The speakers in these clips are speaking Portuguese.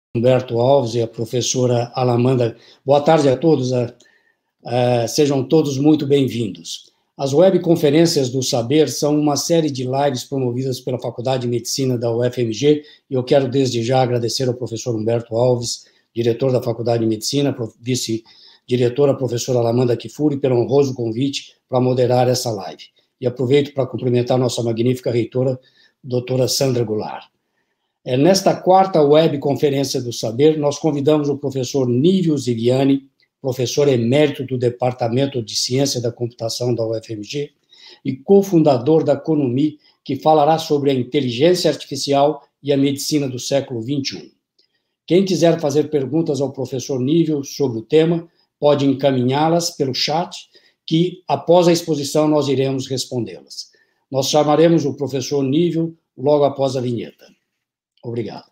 Humberto Alves e a professora Alamanda. Boa tarde a todos, sejam todos muito bem-vindos. As webconferências do Saber são uma série de lives promovidas pela Faculdade de Medicina da UFMG, e eu quero desde já agradecer ao professor Humberto Alves, diretor da Faculdade de Medicina, vice-diretora, professora Alamanda Kifuri, pelo honroso convite para moderar essa live. E aproveito para cumprimentar nossa magnífica reitora, doutora Sandra Goulart. Nesta quarta webconferência do Saber, nós convidamos o professor Nívio Ziviani, professor emérito do Departamento de Ciência da Computação da UFMG e cofundador da CONUMI, que falará sobre a inteligência artificial e a medicina do século XXI. Quem quiser fazer perguntas ao professor Nívio sobre o tema, pode encaminhá-las pelo chat, que após a exposição nós iremos respondê-las. Nós chamaremos o professor Nívio logo após a vinheta. Obrigado.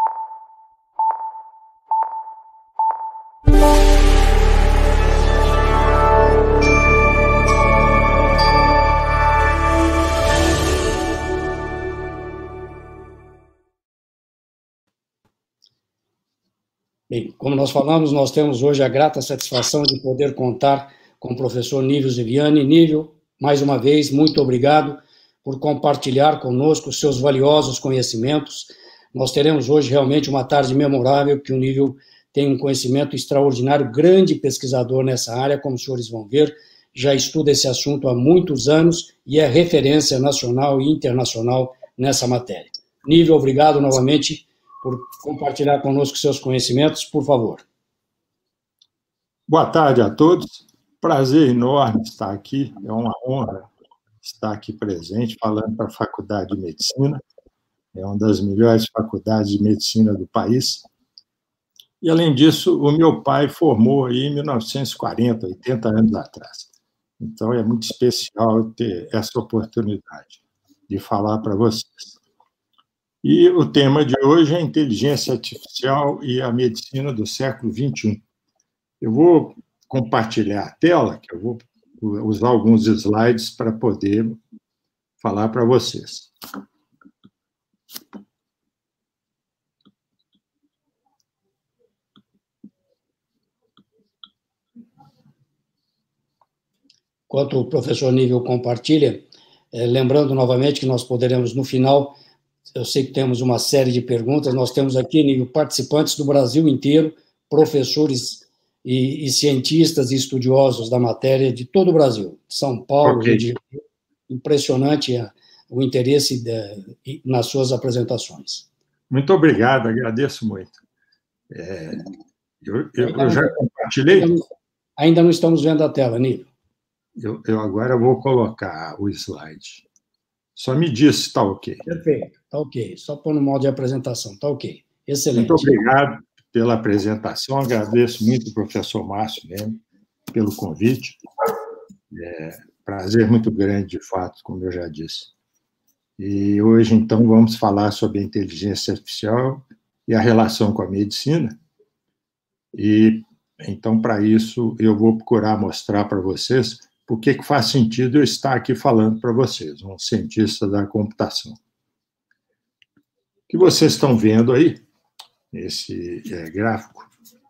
Bem, como nós falamos, nós temos hoje a grata satisfação de poder contar com o professor Nívio Ziviani. Nívio, mais uma vez, muito obrigado por compartilhar conosco os seus valiosos conhecimentos. Nós teremos hoje realmente uma tarde memorável, porque o Nívio tem um conhecimento extraordinário, grande pesquisador nessa área, como os senhores vão ver, já estuda esse assunto há muitos anos e é referência nacional e internacional nessa matéria. Nívio, obrigado novamente por compartilhar conosco seus conhecimentos, por favor. Boa tarde a todos, prazer enorme estar aqui, é uma honra estar aqui presente, falando para a Faculdade de Medicina, é uma das melhores faculdades de medicina do país. E, além disso, o meu pai formou aí em 1940, 80 anos atrás. Então, é muito especial ter essa oportunidade de falar para vocês. E o tema de hoje é a inteligência artificial e a medicina do século XXI. Eu vou compartilhar a tela, que eu vou usar alguns slides para poder falar para vocês. Enquanto o professor Nívio compartilha, lembrando novamente que nós poderemos, no final, eu sei que temos uma série de perguntas, nós temos aqui, Nívio, participantes do Brasil inteiro, professores e cientistas e estudiosos da matéria de todo o Brasil, São Paulo, Rio de Janeiro. Impressionante o interesse nas suas apresentações. Muito obrigado, agradeço muito. Eu já compartilhei? Ainda não estamos vendo a tela, Nívio. Eu agora vou colocar o slide. Só me diz se está ok. Perfeito, está ok. Só pôr no modo de apresentação, está ok. Excelente. Muito obrigado pela apresentação, agradeço muito ao professor Márcio mesmo pelo convite. Prazer muito grande, de fato, como eu já disse. E hoje, então, vamos falar sobre a inteligência artificial e a relação com a medicina. E, então, para isso, eu vou procurar mostrar para vocês por que faz sentido eu estar aqui falando para vocês, um cientista da computação. O que vocês estão vendo aí, esse gráfico,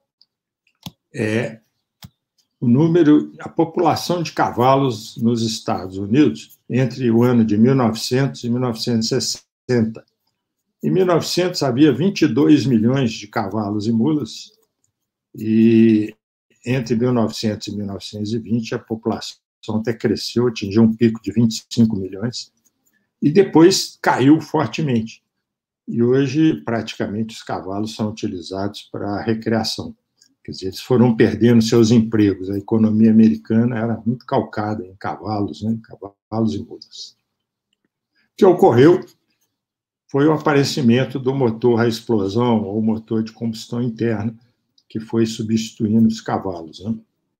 é o número, a população de cavalos nos Estados Unidos entre o ano de 1900 e 1960. Em 1900 havia 22 milhões de cavalos e mulas, e entre 1900 e 1920 a população até cresceu, atingiu um pico de 25 milhões, e depois caiu fortemente. E hoje, praticamente, os cavalos são utilizados para recreação. Quer dizer, eles foram perdendo seus empregos. A economia americana era muito calcada em cavalos, né? Cavalos e mulas. O que ocorreu foi o aparecimento do motor a explosão, ou motor de combustão interna, que foi substituindo os cavalos, né?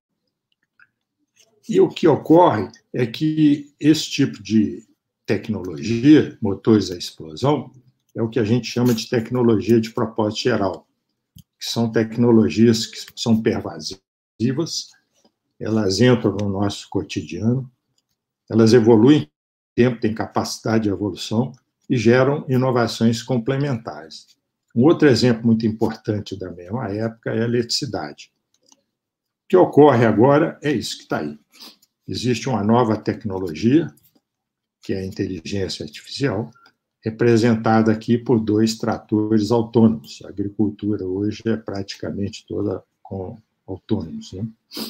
E o que ocorre é que esse tipo de tecnologia, motores a explosão, é o que a gente chama de tecnologia de propósito geral, que são tecnologias que são pervasivas, elas entram no nosso cotidiano, elas evoluem no tempo, têm capacidade de evolução e geram inovações complementares. Um outro exemplo muito importante da mesma época é a eletricidade. O que ocorre agora é isso que está aí. Existe uma nova tecnologia, que é a inteligência artificial, representada aqui por 2 tratores autônomos. A agricultura hoje é praticamente toda com autônomos, né?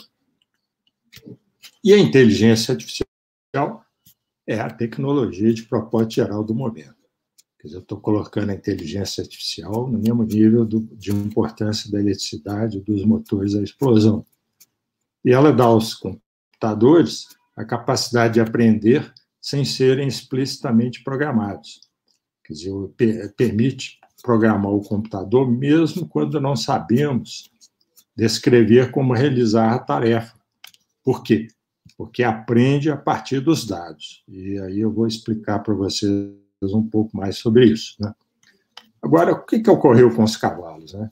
E a inteligência artificial é a tecnologia de propósito geral do momento. Quer dizer, eu estou colocando a inteligência artificial no mesmo nível de importância da eletricidade, dos motores à explosão. E ela dá aos computadores a capacidade de aprender sem serem explicitamente programados. Quer dizer, permite programar o computador mesmo quando não sabemos descrever como realizar a tarefa. Por quê? Porque aprende a partir dos dados. E aí eu vou explicar para vocês um pouco mais sobre isso, né? Agora, o que ocorreu com os cavalos, né?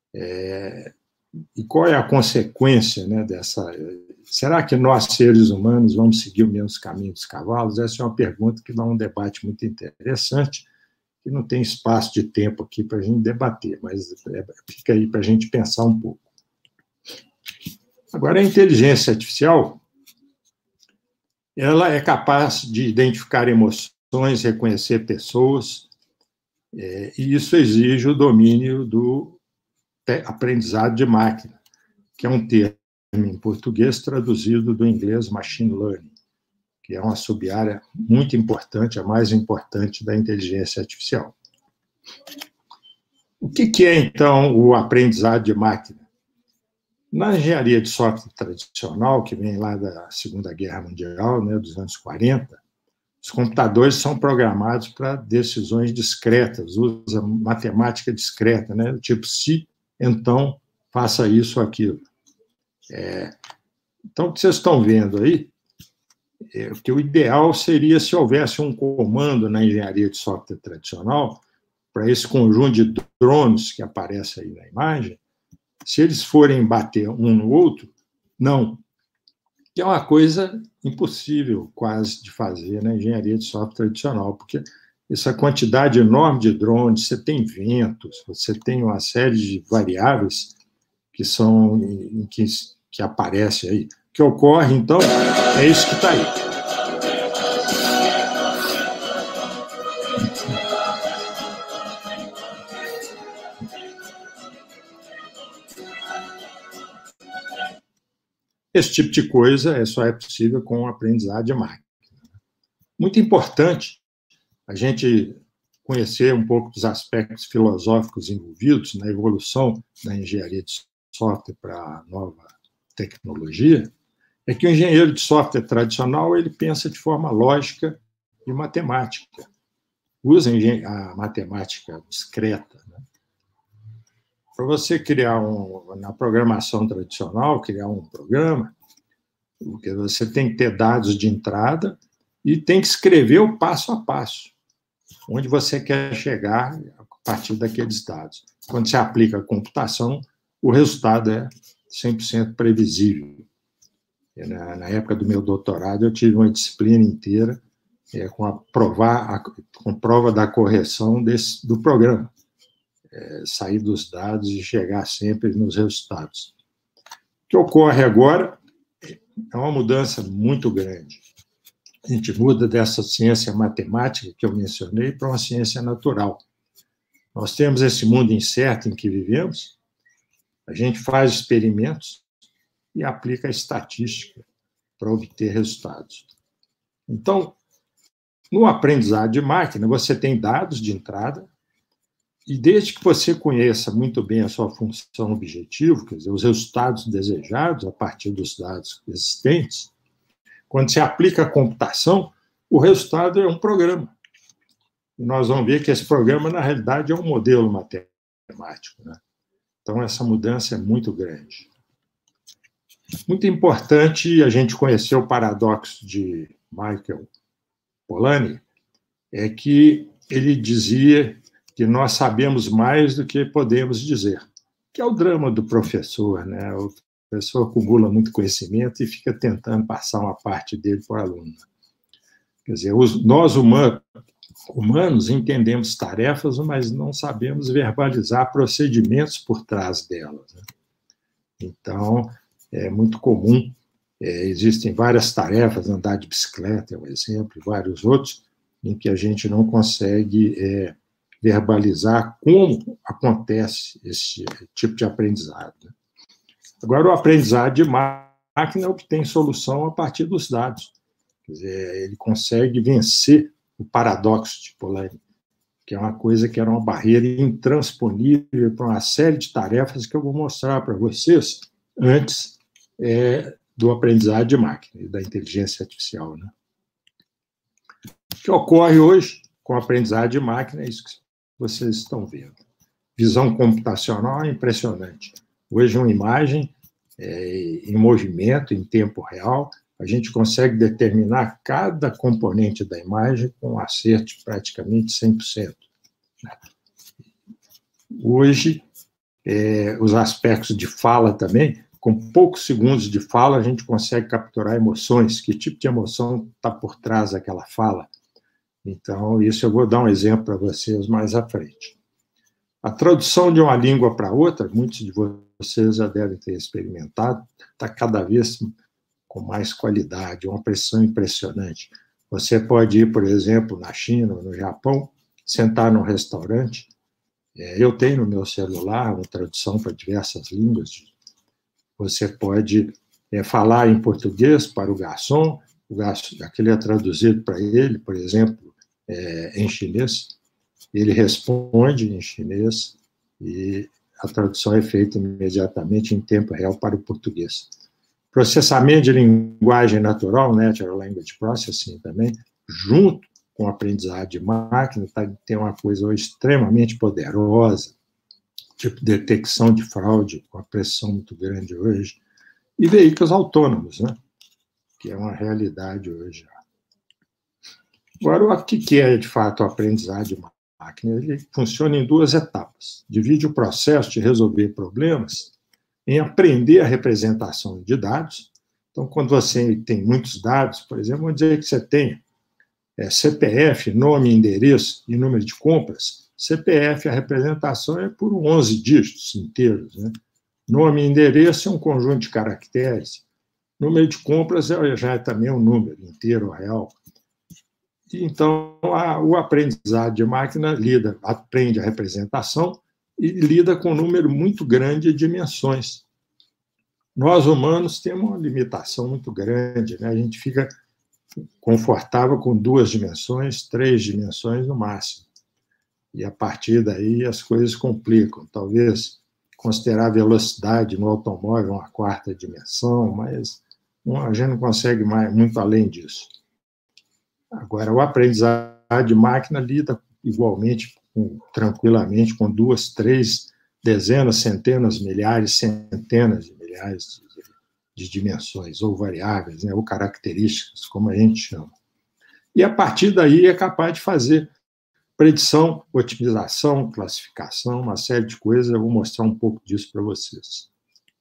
E qual é a consequência, né, dessa... Será que nós, seres humanos, vamos seguir o mesmo caminho dos cavalos? Essa é uma pergunta que dá um debate muito interessante, que não tem espaço de tempo aqui para a gente debater, mas fica aí para a gente pensar um pouco. Agora, a inteligência artificial, ela é capaz de identificar emoções, reconhecer pessoas, e isso exige o domínio do aprendizado de máquina, que é um termo em português traduzido do inglês machine learning, que é uma sub-área muito importante, a mais importante da inteligência artificial. O que é, então, o aprendizado de máquina? Na engenharia de software tradicional, que vem lá da Segunda Guerra Mundial, né, dos anos 40, os computadores são programados para decisões discretas, usa matemática discreta, né, tipo se, então, faça isso ou aquilo. Então, o que vocês estão vendo aí é que o ideal seria se houvesse um comando na engenharia de software tradicional para esse conjunto de drones que aparece aí na imagem, se eles forem bater um no outro, não. Que é uma coisa impossível quase de fazer na engenharia de software tradicional, porque essa quantidade enorme de drones, você tem ventos, você tem uma série de variáveis que são que aparecem aí. O que ocorre, então, é isso que está aí. Esse tipo de coisa só é possível com o aprendizado de máquina. Muito importante a gente conhecer um pouco dos aspectos filosóficos envolvidos na evolução da engenharia de software para a nova tecnologia, é que o engenheiro de software tradicional ele pensa de forma lógica e matemática. Usa a matemática discreta, né? Para você criar na programação tradicional, criar um programa, porque você tem que ter dados de entrada e tem que escrever o passo a passo, onde você quer chegar a partir daqueles dados. Quando você aplica a computação, o resultado é 100% previsível. Na época do meu doutorado, eu tive uma disciplina inteira com prova da correção do programa. Sair dos dados e chegar sempre nos resultados. O que ocorre agora é uma mudança muito grande. A gente muda dessa ciência matemática que eu mencionei para uma ciência natural. Nós temos esse mundo incerto em que vivemos, a gente faz experimentos e aplica a estatística para obter resultados. Então, no aprendizado de máquina, você tem dados de entrada, e desde que você conheça muito bem a sua função objetivo, quer dizer, os resultados desejados a partir dos dados existentes, quando você aplica a computação, o resultado é um programa. E nós vamos ver que esse programa, na realidade, é um modelo matemático, né? Então, essa mudança é muito grande. Muito importante a gente conhecer o paradoxo de Michael Polanyi, é que ele dizia que nós sabemos mais do que podemos dizer, que é o drama do professor, né? O professor acumula muito conhecimento e fica tentando passar uma parte dele para o aluno. Quer dizer, nós humanos humanos entendemos tarefas, mas não sabemos verbalizar procedimentos por trás delas, né? Então, é muito comum, existem várias tarefas, andar de bicicleta é um exemplo, e vários outros, em que a gente não consegue verbalizar como acontece esse tipo de aprendizado, né? Agora, o aprendizado de máquina obtém solução a partir dos dados. Quer dizer, ele consegue vencer o paradoxo de Polanyi, que é uma coisa que era uma barreira intransponível para uma série de tarefas que eu vou mostrar para vocês antes do aprendizado de máquina e da inteligência artificial, né? O que ocorre hoje com o aprendizado de máquina é isso que vocês estão vendo. Visão computacional é impressionante. Hoje, uma imagem em movimento, em tempo real, a gente consegue determinar cada componente da imagem com um acerto de praticamente 100%. Hoje, os aspectos de fala também, com poucos segundos de fala, a gente consegue capturar emoções, que tipo de emoção está por trás daquela fala. Então, isso eu vou dar um exemplo para vocês mais à frente. A tradução de uma língua para outra, muitos de vocês já devem ter experimentado, está cada vez com mais qualidade, uma precisão impressionante. Você pode ir, por exemplo, na China ou no Japão, sentar num restaurante. Eu tenho no meu celular uma tradução para diversas línguas. Você pode falar em português para o garçom, aquele é traduzido para ele, por exemplo, em chinês. Ele responde em chinês e a tradução é feita imediatamente em tempo real para o português. Processamento de linguagem natural, Natural Language Processing também, junto com o aprendizado de máquina, tem uma coisa hoje extremamente poderosa, tipo detecção de fraude, com a pressão muito grande hoje, e veículos autônomos, né? Que é uma realidade hoje. Agora, o que é, de fato, o aprendizado de máquina? Ele funciona em duas etapas. Divide o processo de resolver problemas em aprender a representação de dados. Então, quando você tem muitos dados, por exemplo, vamos dizer que você tem CPF, nome, endereço e número de compras. CPF, a representação é por 11 dígitos inteiros, né? Nome e endereço é um conjunto de caracteres. Número de compras já é também um número inteiro, real. Então, o aprendizado de máquina aprende a representação e lida com um número muito grande de dimensões. Nós, humanos, temos uma limitação muito grande, né? A gente fica confortável com 2 dimensões, 3 dimensões no máximo. E, a partir daí, as coisas complicam. Talvez considerar a velocidade no automóvel uma 4ª dimensão, mas a gente não consegue mais, muito além disso. Agora, o aprendizado de máquina lida igualmente, tranquilamente, com 2, 3 dezenas, centenas, milhares, centenas de milhares de dimensões, ou variáveis, né, ou características, como a gente chama. E, a partir daí, é capaz de fazer predição, otimização, classificação, uma série de coisas. Eu vou mostrar um pouco disso para vocês.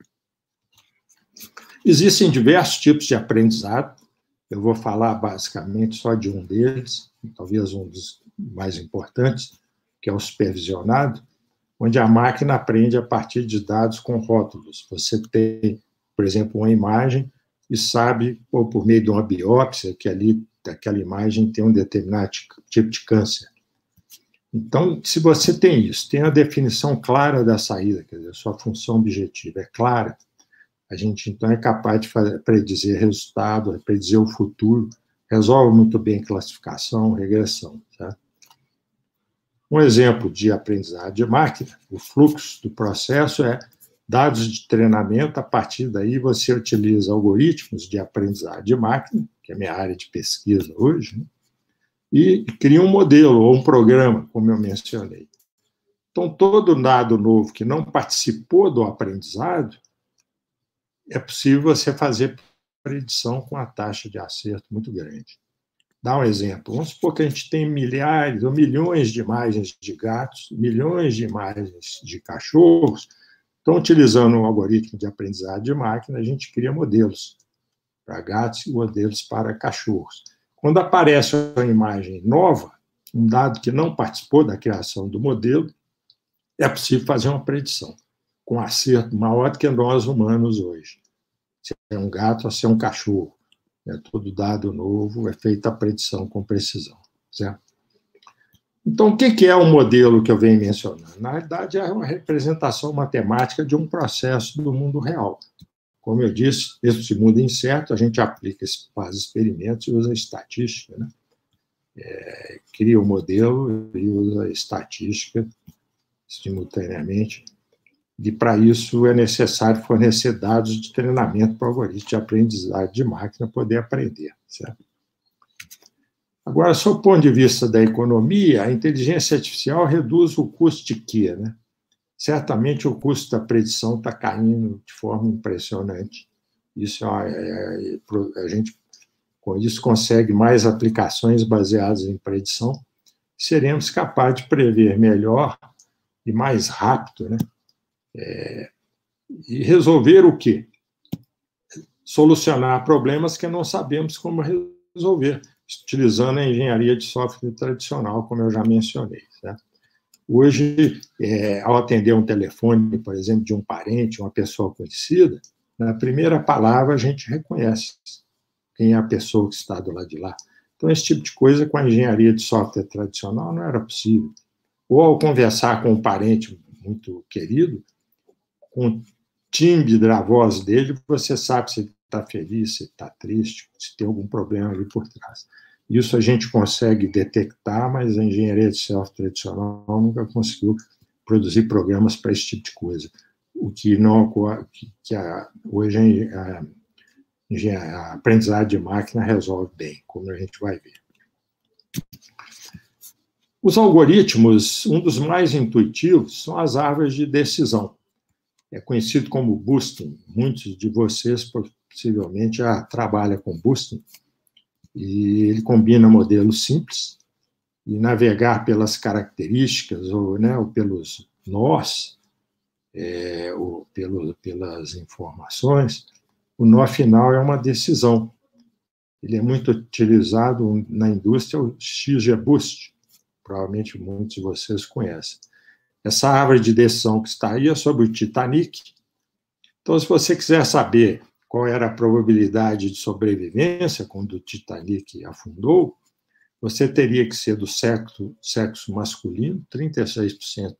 Existem diversos tipos de aprendizado. Eu vou falar basicamente só de um deles, talvez um dos mais importantes, que é o supervisionado, onde a máquina aprende a partir de dados com rótulos. Você tem, por exemplo, uma imagem e sabe, ou por meio de uma biópsia, que ali aquela imagem tem um determinado tipo de câncer. Então, se você tem isso, tem a definição clara da saída, quer dizer, a sua função objetiva é clara, a gente, então, é capaz de predizer resultado, predizer o futuro, resolve muito bem classificação, regressão. Tá? Um exemplo de aprendizado de máquina, o fluxo do processo é dados de treinamento, a partir daí você utiliza algoritmos de aprendizado de máquina, que é a minha área de pesquisa hoje, né? E cria um modelo ou um programa, como eu mencionei. Então, todo dado novo que não participou do aprendizado, é possível você fazer predição com uma taxa de acerto muito grande. Dá um exemplo. Vamos supor que a gente tem milhares ou milhões de imagens de gatos, milhões de imagens de cachorros. Então, utilizando um algoritmo de aprendizado de máquina, a gente cria modelos para gatos e modelos para cachorros. Quando aparece uma imagem nova, um dado que não participou da criação do modelo, é possível fazer uma predição com acerto maior do que nós humanos hoje. Se é um gato ou se é um cachorro. Todo dado novo é feita a predição com precisão. Certo? Então, o que é o modelo que eu venho mencionando? Na realidade, é uma representação matemática de um processo do mundo real. Como eu disse, esse mundo incerto, a gente aplica, faz experimentos e usa estatística, né? Cria o modelo e usa a estatística simultaneamente. E, para isso, é necessário fornecer dados de treinamento para o algoritmo de aprendizagem de máquina poder aprender. Certo? Agora, sob o ponto de vista da economia, a inteligência artificial reduz o custo de quê? Né? Certamente, o custo da predição está caindo de forma impressionante. Isso a gente, com isso, consegue mais aplicações baseadas em predição. Seremos capazes de prever melhor e mais rápido, né? E resolver o quê? Solucionar problemas que não sabemos como resolver, utilizando a engenharia de software tradicional, como eu já mencionei. Certo? Hoje, ao atender um telefone, por exemplo, de um parente, uma pessoa conhecida, na primeira palavra a gente reconhece quem é a pessoa que está do lado de lá. Então, esse tipo de coisa com a engenharia de software tradicional não era possível. Ou ao conversar com um parente muito querido, com o timbre da voz dele, você sabe se ele está feliz, se está triste, se tem algum problema ali por trás. Isso a gente consegue detectar, mas a engenharia de software tradicional nunca conseguiu produzir programas para esse tipo de coisa. O que não hoje a aprendizagem de máquina resolve bem, como a gente vai ver. Os algoritmos, um dos mais intuitivos, são as árvores de decisão. É conhecido como boosting. Muitos de vocês possivelmente já trabalham com boosting. E ele combina modelos simples e navegar pelas características ou pelos nós, ou pelas informações. O nó final é uma decisão. Ele é muito utilizado na indústria, o XGBoost. Provavelmente muitos de vocês conhecem. Essa árvore de decisão que está aí é sobre o Titanic. Então, se você quiser saber qual era a probabilidade de sobrevivência quando o Titanic afundou, você teria que ser do sexo masculino, 36%.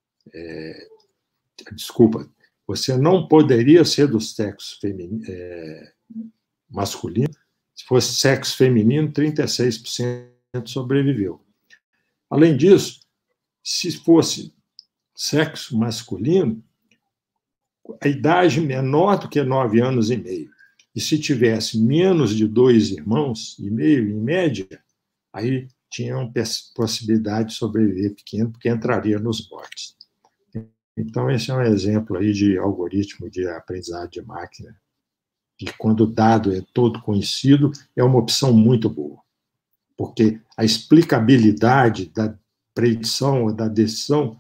Desculpa, você não poderia ser do sexo masculino. Se fosse sexo feminino, 36% sobreviveu. Além disso, se fosse sexo masculino, a idade menor do que 9 anos e meio. E se tivesse menos de 2 irmãos e meio, em média, aí tinha uma possibilidade de sobreviver pequeno, porque entraria nos botes. Então, esse é um exemplo aí de algoritmo de aprendizagem de máquina, que quando o dado é todo conhecido, é uma opção muito boa, porque a explicabilidade da predição ou da decisão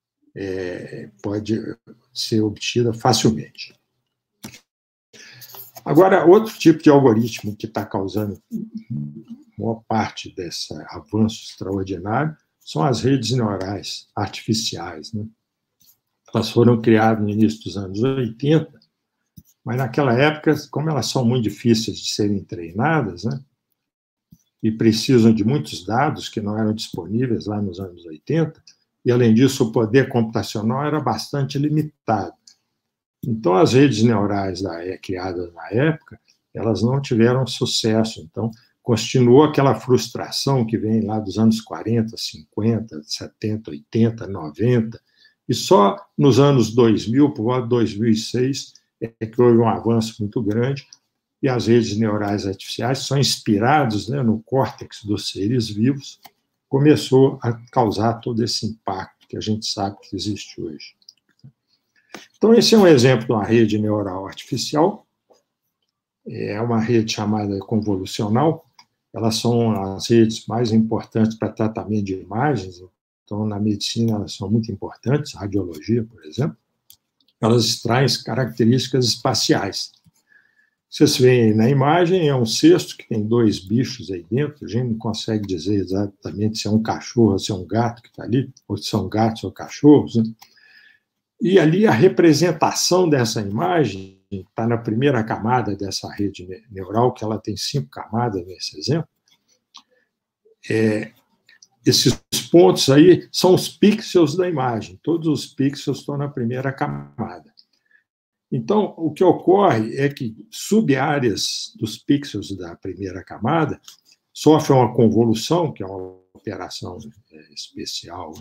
pode ser obtida facilmente. Agora, outro tipo de algoritmo que está causando maior parte desse avanço extraordinário são as redes neurais artificiais. Né? Elas foram criadas no início dos anos 80, mas naquela época, como elas são muito difíceis de serem treinadas, né? E precisam de muitos dados que não eram disponíveis lá nos anos 80, e, além disso, o poder computacional era bastante limitado. Então, as redes neurais criadas na época, elas não tiveram sucesso. Então, continuou aquela frustração que vem lá dos anos 40, 50, 70, 80, 90, e só nos anos 2000, por volta de 2006, é que houve um avanço muito grande, e as redes neurais artificiais são inspiradas, né, no córtex dos seres vivos, começou a causar todo esse impacto que a gente sabe que existe hoje. Então, esse é um exemplo de uma rede neural artificial, é uma rede chamada convolucional, elas são as redes mais importantes para tratamento de imagens, então, na medicina, elas são muito importantes, radiologia, por exemplo, elas extraem características espaciais. Vocês veem na imagem, é um cesto que tem 2 bichos aí dentro, a gente não consegue dizer exatamente se é um cachorro ou se é um gato que está ali, ou se são gatos ou cachorros, né? E ali a representação dessa imagem está na primeira camada dessa rede neural, que ela tem 5 camadas nesse exemplo. Esses pontos aí são os pixels da imagem, todos os pixels estão na primeira camada. Então, o que ocorre é que subáreas dos pixels da primeira camada sofrem uma convolução, que é uma operação especial,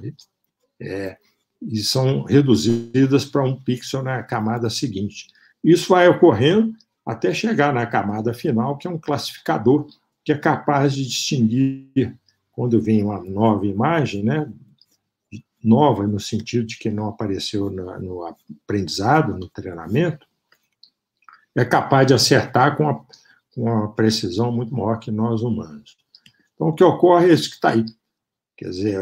e são reduzidas para um pixel na camada seguinte. Isso vai ocorrendo até chegar na camada final, que é um classificador que é capaz de distinguir, quando vem uma nova imagem, né, nova no sentido de que não apareceu no aprendizado, no treinamento, é capaz de acertar com uma precisão muito maior que nós humanos. Então, o que ocorre é isso que está aí. Quer dizer,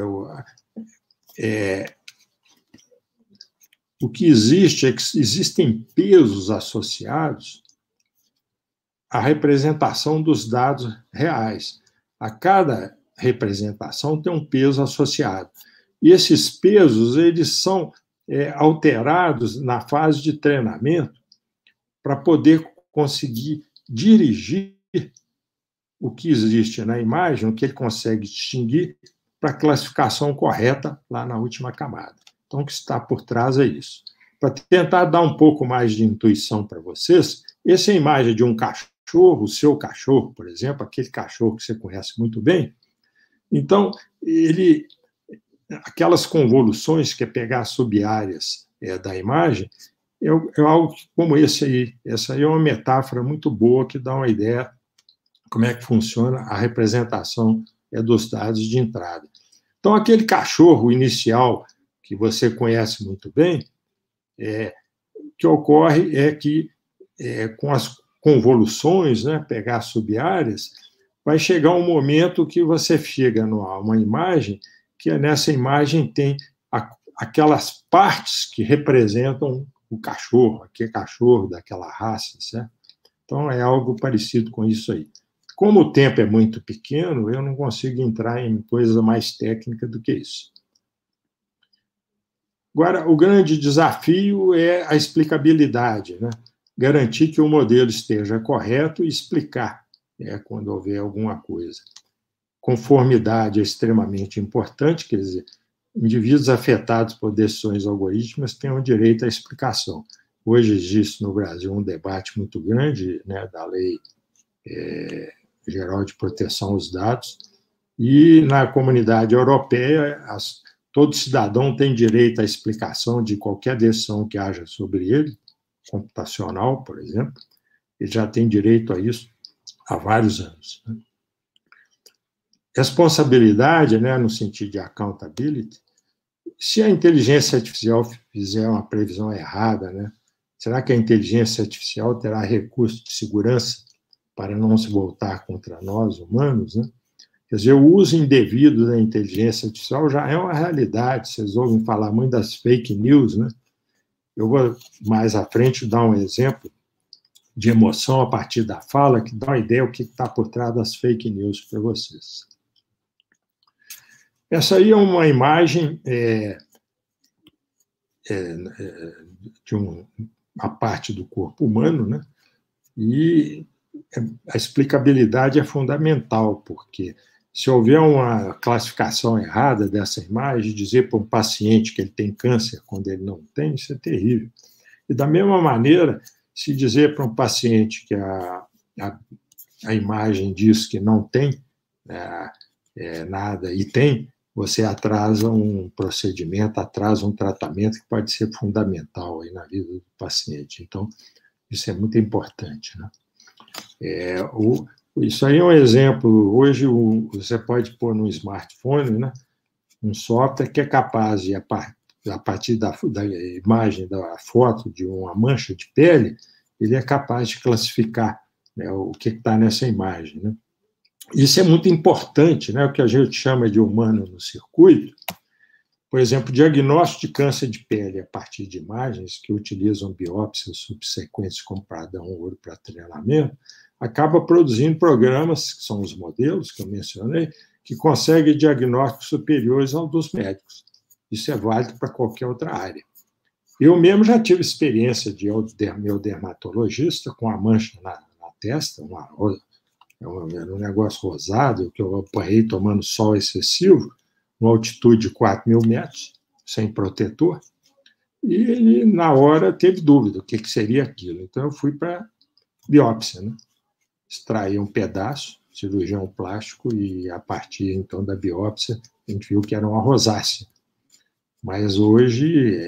o que existe é que existem pesos associados à representação dos dados reais. A cada representação tem um peso associado. E esses pesos eles são alterados na fase de treinamento para poder conseguir dirigir o que existe na imagem, o que ele consegue distinguir, para a classificação correta lá na última camada. Então, o que está por trás é isso. Para tentar dar um pouco mais de intuição para vocês, essa é a imagem de um cachorro, o seu cachorro, por exemplo, aquele cachorro que você conhece muito bem. Então, aquelas convoluções, que é pegar subáreas da imagem, é algo como esse aí. Essa aí é uma metáfora muito boa que dá uma ideia de como é que funciona a representação dos dados de entrada. Então, aquele cachorro inicial que você conhece muito bem, o que ocorre é que, com as convoluções, né, pegar subáreas, vai chegar um momento que você chega a uma imagem que nessa imagem tem aquelas partes que representam o cachorro, aquele cachorro daquela raça, certo? Então, é algo parecido com isso aí. Como o tempo é muito pequeno, eu não consigo entrar em coisa mais técnica do que isso. Agora, o grande desafio é a explicabilidade, né? Garantir que o modelo esteja correto e explicar quando houver alguma coisa. Conformidade é extremamente importante, quer dizer, indivíduos afetados por decisões algorítmicas têm o direito à explicação. Hoje existe no Brasil um debate muito grande, né, da Lei Geral de Proteção aos Dados, e na comunidade europeia, todo cidadão tem direito à explicação de qualquer decisão que haja sobre ele, computacional, por exemplo, ele já tem direito a isso há vários anos, né? Responsabilidade, né, no sentido de accountability, se a inteligência artificial fizer uma previsão errada, né, será que a inteligência artificial terá recursos de segurança para não se voltar contra nós, humanos, né? Quer dizer, o uso indevido da inteligência artificial já é uma realidade. Vocês ouvem falar muito das fake news, né? Eu vou, mais à frente, dar um exemplo de emoção a partir da fala, que dá uma ideia do que está por trás das fake news para vocês. Essa aí é uma imagem de uma parte do corpo humano, né? E a explicabilidade é fundamental, porque se houver uma classificação errada dessa imagem, dizer para um paciente que ele tem câncer quando ele não tem, isso é terrível. E da mesma maneira, se dizer para um paciente que a imagem diz que não tem nada e tem, você atrasa um procedimento, atrasa um tratamento que pode ser fundamental aí na vida do paciente. Então, isso é muito importante, né? Isso aí é um exemplo. Hoje, você pode pôr no smartphone, né, um software que é capaz de, a partir da imagem, da foto de uma mancha de pele, ele é capaz de classificar, né, o que está nessa imagem, né? Isso é muito importante, né, o que a gente chama de humano no circuito, Por exemplo, diagnóstico de câncer de pele a partir de imagens que utilizam biópsias subsequentes como padrão ouro para treinamento, acaba produzindo programas, que são os modelos que eu mencionei, que conseguem diagnósticos superiores ao dos médicos. Isso é válido para qualquer outra área. Eu mesmo já tive experiência de meu dermatologista com a mancha na testa, era um negócio rosado que eu apanhei tomando sol excessivo, uma altitude de 4.000 metros, sem protetor, e ele, na hora, teve dúvida do que seria aquilo. Então, eu fui para biópsia, né? Extraí um pedaço, cirurgião plástico, e a partir, então, da biópsia, a gente viu que era uma rosácea. Mas hoje,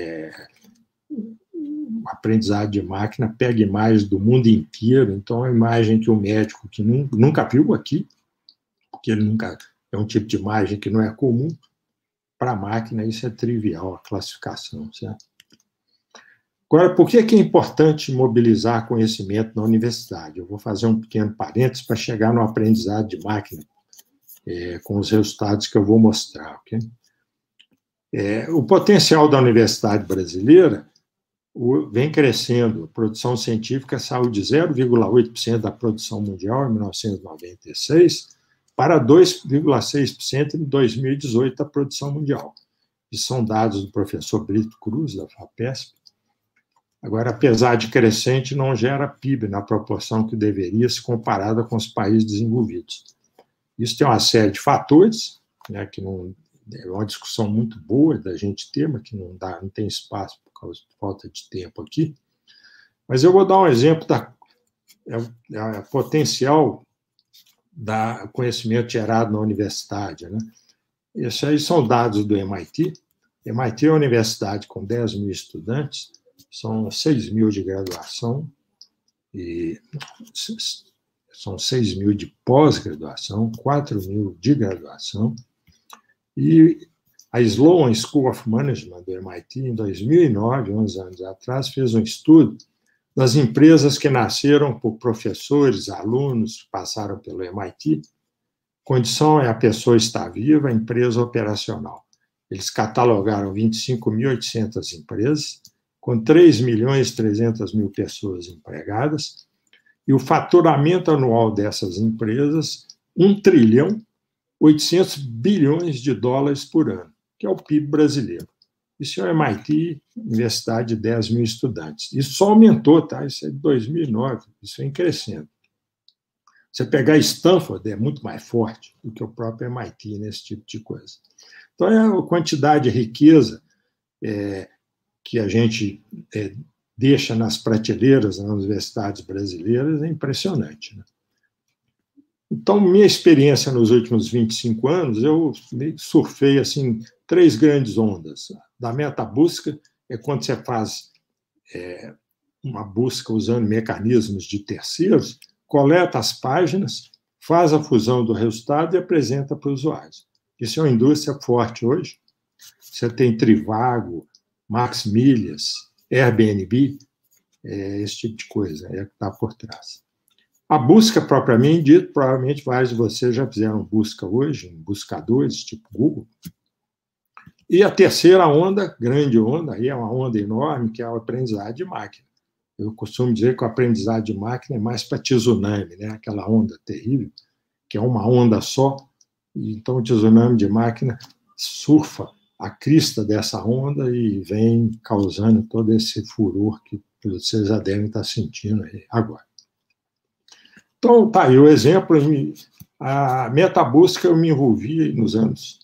o aprendizado de máquina pega imagens do mundo inteiro, então a imagem que o médico que nunca viu aqui, porque ele nunca é um tipo de imagem que não é comum, para a máquina isso é trivial, a classificação, certo? Agora, por que é importante mobilizar conhecimento na universidade? Eu vou fazer um pequeno parênteses para chegar no aprendizado de máquina, com os resultados que eu vou mostrar, ok? O potencial da universidade brasileira vem crescendo. A produção científica saiu de 0,8% da produção mundial em 1996 para 2,6% em 2018 da produção mundial. E são dados do professor Brito Cruz, da FAPESP. Agora, apesar de crescente, não gera PIB na proporção que deveria se comparada com os países desenvolvidos. Isso tem uma série de fatores, né, que não é uma discussão muito boa da gente ter, mas que não tem espaço por causa de falta de tempo aqui. Mas eu vou dar um exemplo da potencial da conhecimento gerado na universidade, né? Esses aí são dados do MIT. MIT é uma universidade com 10.000 estudantes, são 6.000 de graduação, e são 6.000 de pós-graduação, 4.000 de graduação. E a Sloan School of Management do MIT, em 2009, 11 anos atrás, fez um estudo das empresas que nasceram por professores, alunos que passaram pelo MIT. Condição é a pessoa estar viva, a empresa operacional. Eles catalogaram 25.800 empresas, com 3.300.000 pessoas empregadas, e o faturamento anual dessas empresas, 1,8 trilhão de dólares por ano, que é o PIB brasileiro. Isso é o MIT, universidade de 10.000 estudantes. Isso só aumentou, tá? Isso é de 2009, isso vem crescendo. Você pegar Stanford, é muito mais forte do que o próprio MIT nesse tipo de coisa. Então, a quantidade de riqueza que a gente deixa nas prateleiras nas universidades brasileiras é impressionante, né? Então, minha experiência nos últimos 25 anos, eu surfei assim 3 grandes ondas. Da metabusca é quando você faz uma busca usando mecanismos de terceiros, coleta as páginas, faz a fusão do resultado e apresenta para os usuários. Isso é uma indústria forte hoje. Você tem Trivago, Max Milhas, Airbnb, esse tipo de coisa que está por trás. A busca propriamente dita, provavelmente vários de vocês já fizeram busca hoje, em buscadores tipo Google. E a terceira onda, grande onda, aí é uma onda enorme, que é o aprendizado de máquina. Eu costumo dizer que o aprendizado de máquina é mais para tsunami, né? Aquela onda terrível, que é uma onda só. Então, o tsunami de máquina surfa a crista dessa onda e vem causando todo esse furor que vocês já devem estar sentindo aí agora. Então, tá aí o exemplo. A metabusca eu me envolvi nos anos...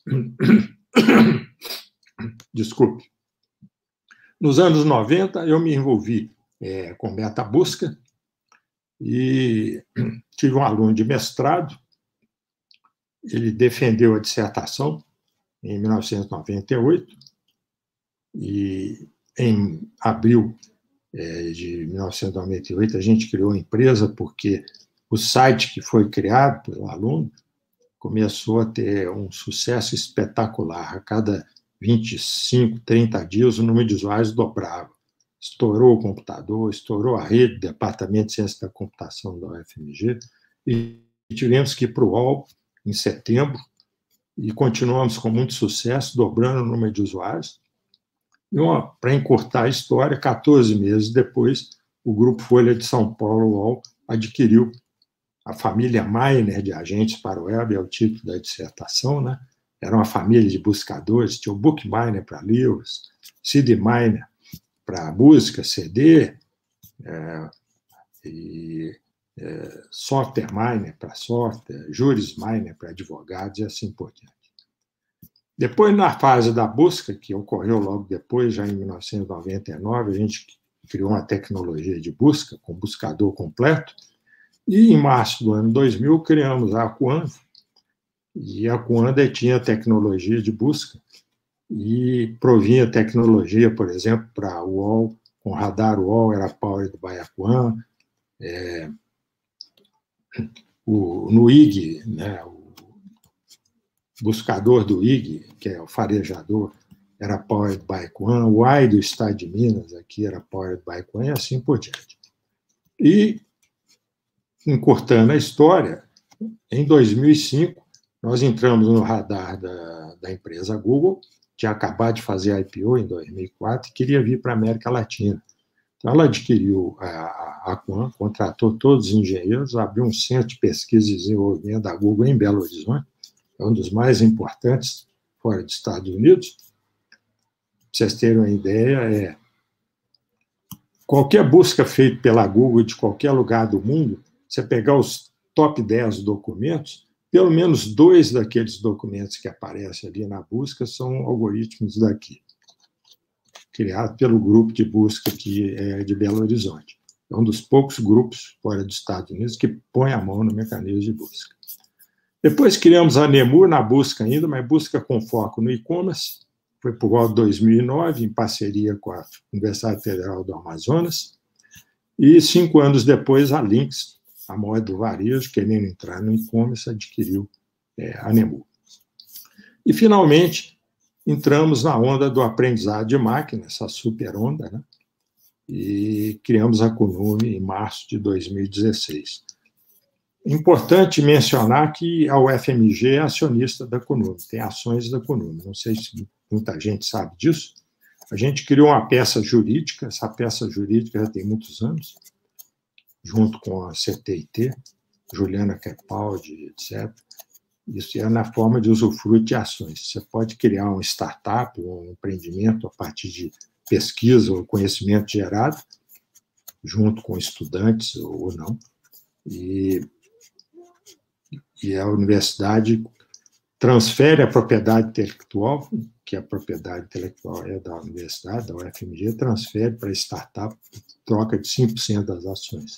Desculpe. Nos anos 90, eu me envolvi com metabusca e tive um aluno de mestrado. Ele defendeu a dissertação em 1998 e em abril de 1998 a gente criou a empresa porque o site que foi criado pelo aluno começou a ter um sucesso espetacular. A cada 25, 30 dias o número de usuários dobrava. Estourou o computador, estourou a rede do Departamento de Ciência da Computação da UFMG e tivemos que ir para o UOL em setembro e continuamos com muito sucesso, dobrando o número de usuários. E, para encurtar a história, 14 meses depois, o Grupo Folha de São Paulo, UOL, adquiriu a família Miner de agentes para o web, é o título da dissertação, né? Era uma família de buscadores, tinha o Bookminer para livros, CDMiner para música, CD, Software Miner para software, Juris Miner para advogados e assim por diante. Depois, na fase da busca, que ocorreu logo depois, já em 1999, a gente criou uma tecnologia de busca com buscador completo, e em março do ano 2000 criamos a Aquan, e a Aquan detinha tecnologia de busca e provinha tecnologia, por exemplo, para o UOL, com radar UOL, era powered by Aquan, no IG, né, o buscador do IG, que é o farejador, era powered by Aquan, o AI do Estado de Minas aqui era powered by Aquan, e assim por diante. E, encurtando a história, em 2005, nós entramos no radar da empresa Google, tinha acabado de fazer a IPO em 2004 e queria vir para a América Latina. Então, ela adquiriu a Aquan, contratou todos os engenheiros, abriu um centro de pesquisa e desenvolvimento da Google em Belo Horizonte, é um dos mais importantes fora dos Estados Unidos. Para vocês terem uma ideia, qualquer busca feita pela Google de qualquer lugar do mundo, você pegar os top 10 documentos, pelo menos 2 daqueles documentos que aparecem ali na busca são algoritmos daqui, criados pelo grupo de busca que é de Belo Horizonte. É um dos poucos grupos fora dos Estados Unidos que põe a mão no mecanismo de busca. Depois criamos a Nemur na busca ainda, mas busca com foco no e-commerce. Foi por volta de 2009, em parceria com a Universidade Federal do Amazonas. E 5 anos depois, a Lynx, a maior do varejo, querendo entrar no e-commerce, adquiriu a Nemur. E, finalmente, entramos na onda do aprendizado de máquina, essa super onda, né? E criamos a Kunume em março de 2016. Importante mencionar que a UFMG é acionista da Kunume, tem ações da Kunume. Não sei se muita gente sabe disso. A gente criou uma peça jurídica, essa peça jurídica já tem muitos anos, junto com a CTIT, Juliana Crepaldi, etc. Isso é na forma de usufruto de ações. Você pode criar uma startup ou um empreendimento a partir de pesquisa ou conhecimento gerado, junto com estudantes ou não, e a universidade transfere a propriedade intelectual, que a propriedade intelectual é da universidade, da UFMG, transfere para a startup, troca de 5% das ações.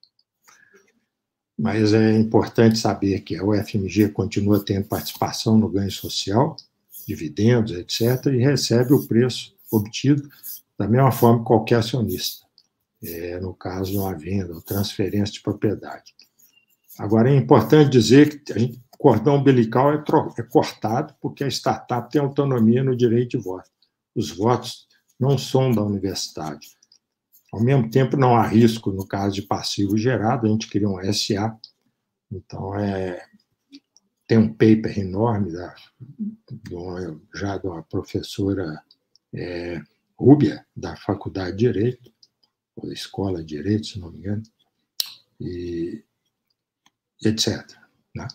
Mas é importante saber que a UFMG continua tendo participação no ganho social, dividendos, etc., e recebe o preço obtido da mesma forma que qualquer acionista, no caso de uma venda ou transferência de propriedade. Agora, é importante dizer que o cordão umbilical é cortado porque a startup tem autonomia no direito de voto. Os votos não são da universidade. Ao mesmo tempo, não há risco no caso de passivo gerado, a gente cria um SA. Então, tem um paper enorme já de uma professora Rúbia, da Faculdade de Direito, ou da Escola de Direito, se não me engano, e etc. Né?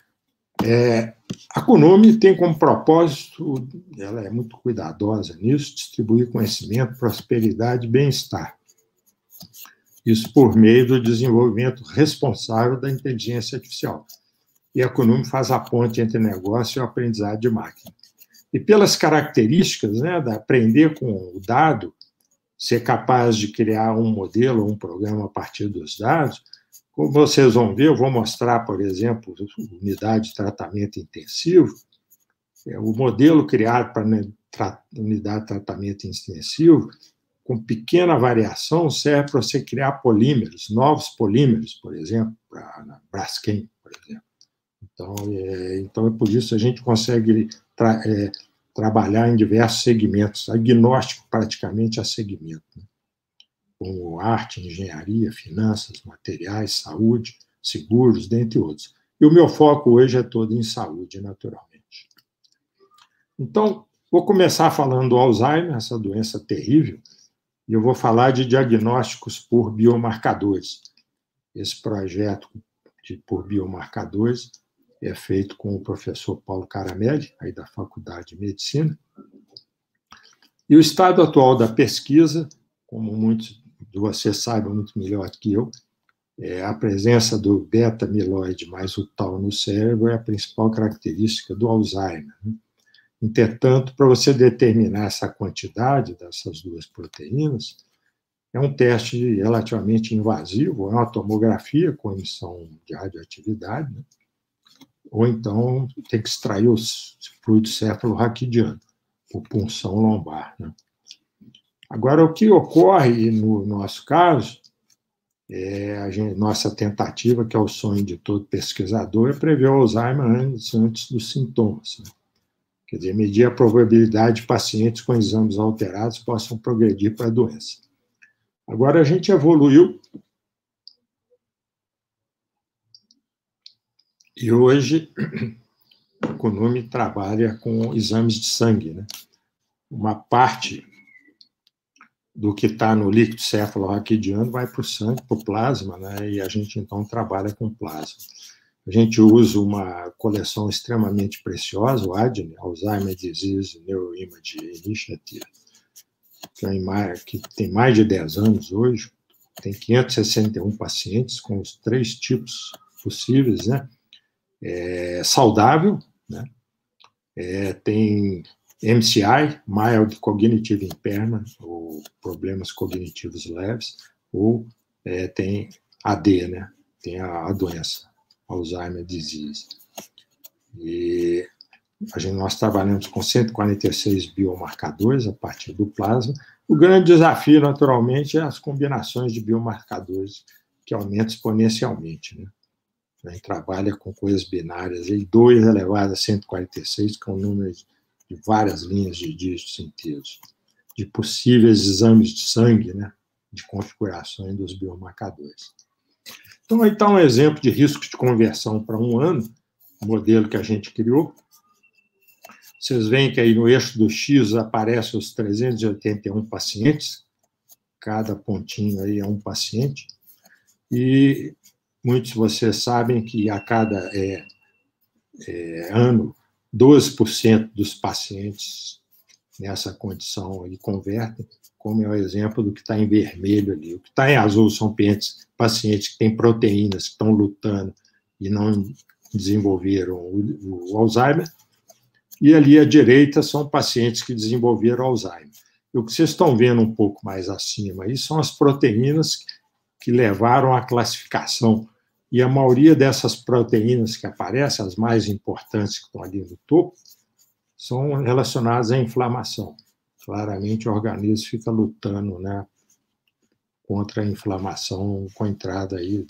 A Kunume tem como propósito, ela é muito cuidadosa nisso, distribuir conhecimento, prosperidade e bem-estar. Isso por meio do desenvolvimento responsável da inteligência artificial. E a Kunume faz a ponte entre negócio e o aprendizado de máquina. E pelas características, né, de aprender com o dado, ser capaz de criar um modelo, um programa a partir dos dados, como vocês vão ver, eu vou mostrar, por exemplo, unidade de tratamento intensivo. O modelo criado para unidade de tratamento intensivo, com pequena variação, serve para você criar polímeros, novos polímeros, por exemplo, para a Braskem, por exemplo. Então, é por isso que a gente consegue trabalhar em diversos segmentos, agnóstico praticamente a segmento, né? Como arte, engenharia, finanças, materiais, saúde, seguros, dentre outros. E o meu foco hoje é todo em saúde, naturalmente. Então, vou começar falando do Alzheimer, essa doença terrível, e eu vou falar de diagnósticos por biomarcadores. Esse projeto por biomarcadores é feito com o professor Paulo Caramelli, aí da Faculdade de Medicina. E o estado atual da pesquisa, como muitos de vocês sabem muito melhor do que eu, a presença do beta-amiloide mais o tau no cérebro é a principal característica do Alzheimer. Entretanto, para você determinar essa quantidade dessas duas proteínas, é um teste relativamente invasivo, é uma tomografia com emissão de radioatividade, ou então tem que extrair o fluido céfalo-raquidiano, por punção lombar. Agora, o que ocorre no nosso caso, nossa tentativa, que é o sonho de todo pesquisador, é prever o Alzheimer antes dos sintomas. Quer dizer, medir a probabilidade de pacientes com exames alterados possam progredir para a doença. Agora, a gente evoluiu e hoje o CONUME trabalha com exames de sangue. Uma parte do que está no líquido céfalo-raquidiano vai para o sangue, para o plasma, e a gente, então, trabalha com plasma. A gente usa uma coleção extremamente preciosa, o ADNI, Alzheimer Disease Neuroimaging Initiative, que tem mais de 10 anos hoje, tem 561 pacientes com os 3 tipos possíveis, saudável, tem MCI, Mild Cognitive Impairment, ou problemas cognitivos leves, ou tem AD, tem a doença, Alzheimer Disease. E nós trabalhamos com 146 biomarcadores a partir do plasma. O grande desafio, naturalmente, é as combinações de biomarcadores, que aumentam exponencialmente. A gente trabalha com coisas binárias, 2 elevado a 146, que é um número de várias linhas de dígitos inteiros, de possíveis exames de sangue, de configurações dos biomarcadores. Então, aí está um exemplo de risco de conversão para 1 ano, o modelo que a gente criou. Vocês veem que aí no eixo do X aparecem os 381 pacientes, cada pontinho aí é um paciente, e muitos de vocês sabem que a cada ano, 12% dos pacientes nessa condição aí convertem, como é o exemplo do que está em vermelho ali. O que está em azul são pacientes que têm proteínas que estão lutando e não desenvolveram o Alzheimer, e ali à direita são pacientes que desenvolveram Alzheimer. E o que vocês estão vendo um pouco mais acima aí são as proteínas que levaram à classificação. E a maioria dessas proteínas que aparecem, as mais importantes que estão ali no topo, são relacionadas à inflamação. Claramente, o organismo fica lutando contra a inflamação com a entrada aí